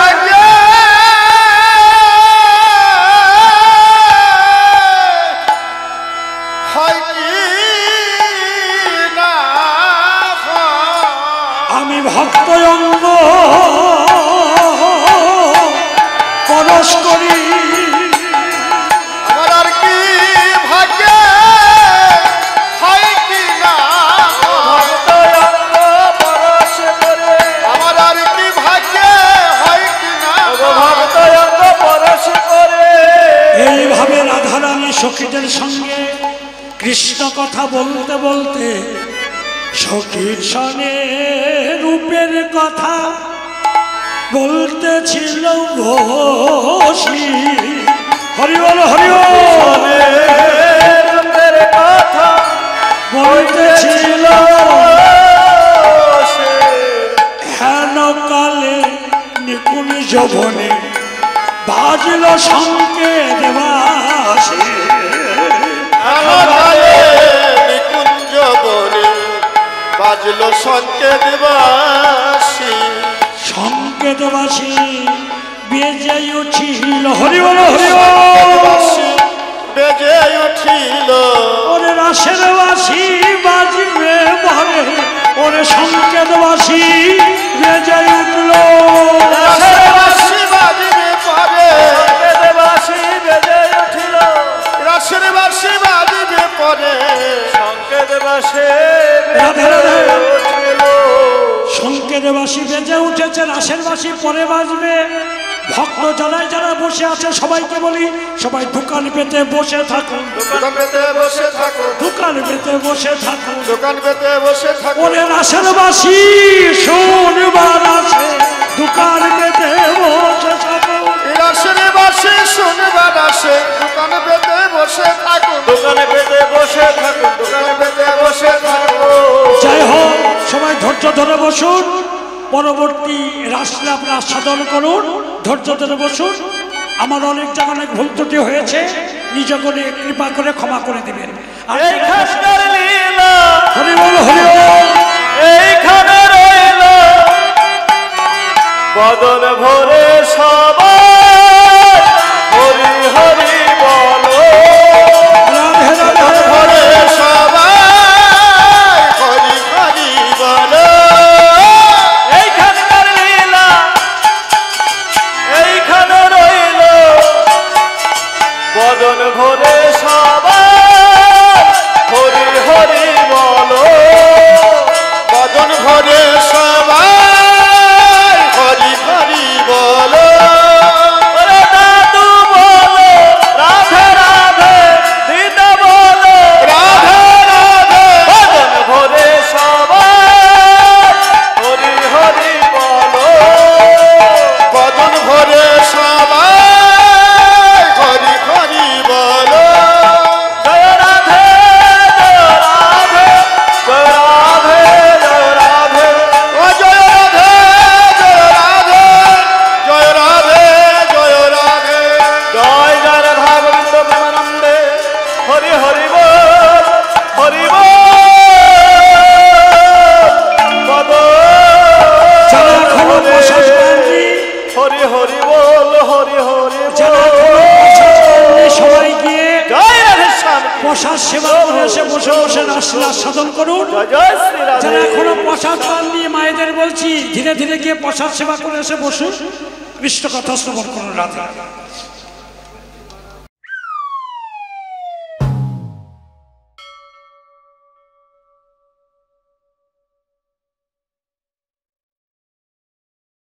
হয় কি না আমি ভক্ত অঙ্গ পরশ করি আমার আর কি ভাগ্যে হয় কি না ভক্ত অঙ্গ পরশ করে আমার আর কি ভাগ্যে হয় কি না ওগো ভক্ত অঙ্গ পরশ করে এইভাবে রাধারানী সখীদের সঙ্গে কৃষ্ণ কথা বলতে বলতে সখীর সনে রূপের কথা বলতেছিল ঘোষী হরিবল হরিবল রূপের কথা বলতেছিল সে হেন কালে নিপুণ যৌবনে বাজল সংকেত বাসে আমারে নিকুঞ্জ বনে বাজলো সংকেত বাসি সংকেতবাসী বেজে উঠিল হরিবল বাসি বেজে উঠিল ওরে রাসের বাসী বাজবে ভরে ওরে সংকেতবাসী বেজে উঠল রাসের বাসি বাজবে পরে বাসি বেজে উঠিল রাসের বাসি বাজবে পরে সংকেত বাসে রাধে রাধে। উঠিল সংকেতবাসী বেজে উঠেছে রাসের বাসী পরে বাজবে ভক্ত যারাই যারা বসে আছে সবাইকে বলি সবাই দোকান পেতে বসে থাকুন দোকান পেতে বসে থাকো দোকান পেতে বসে থাকুন দোকান পেতে বসে থাকো ওরে রাসের বাসী শোনবার আছে দোকান পেতে বসে থাকুন রাসের বাসি শুনবার আসে দোকান পেতে বসে থাকো দোকানে পেতে বসে থাকুন দোকান পেতে বসে থাকো যাই হোক সবাই ধৈর্য ধরে বসুন পরবর্তী রাসলাপ আস্বাদন করুন ধৈর্য ধরে বসুন আমার অনেক জায়গায় অনেক ভুল ত্রুটি হয়েছে নিজ করে কৃপা করে ক্ষমা করে দেবেন এইখানকার লীলা হরিবল হরিবল এইখানে রইল বদন ভরে সবাই হরি হরি বলো রাধে রাধে ঘরে সবাই হরি হরি বলো এইখানকার লীলা এইখানে রইল বদন ভরে সবাই হরি হরি বলো বদন ঘরে সবাই হরি হরি বলো ওরে দাদু বলো রাধে রাধে দিদা বলো রাধে রাধে বদন ভরে সবাই হরি হরি বলো বদন ঘরে সবাই হরি হরি বলো জয় রাধে জয় রাধে জয় রাধে জয় রাধে ও জয় রাধে জয় রাধে জয় রাধে জয় রাধে জয় জয় রাধা গোবিন্দ প্রেমানন্দে হরি হরি বল হরি বল পদ যারা এখনো প্রসাদ পাননি হরি হরি বল হরি হরি যারা বল এখনো প্রসাদ পাননি সবাই গিয়ে জয় রাধে শ্যাম প্রসাদ সেবা করে এসে বসে বসে রাসলীলা সাধন করুন জয় জয় শ্রী রাধে যারা এখনো প্রসাদ পাননি মায়েদের বলছি ধীরে ধীরে গিয়ে প্রসাদ সেবা করে এসে বসুন কৃষ্ণ কথা শ্রবণ করুন রাধে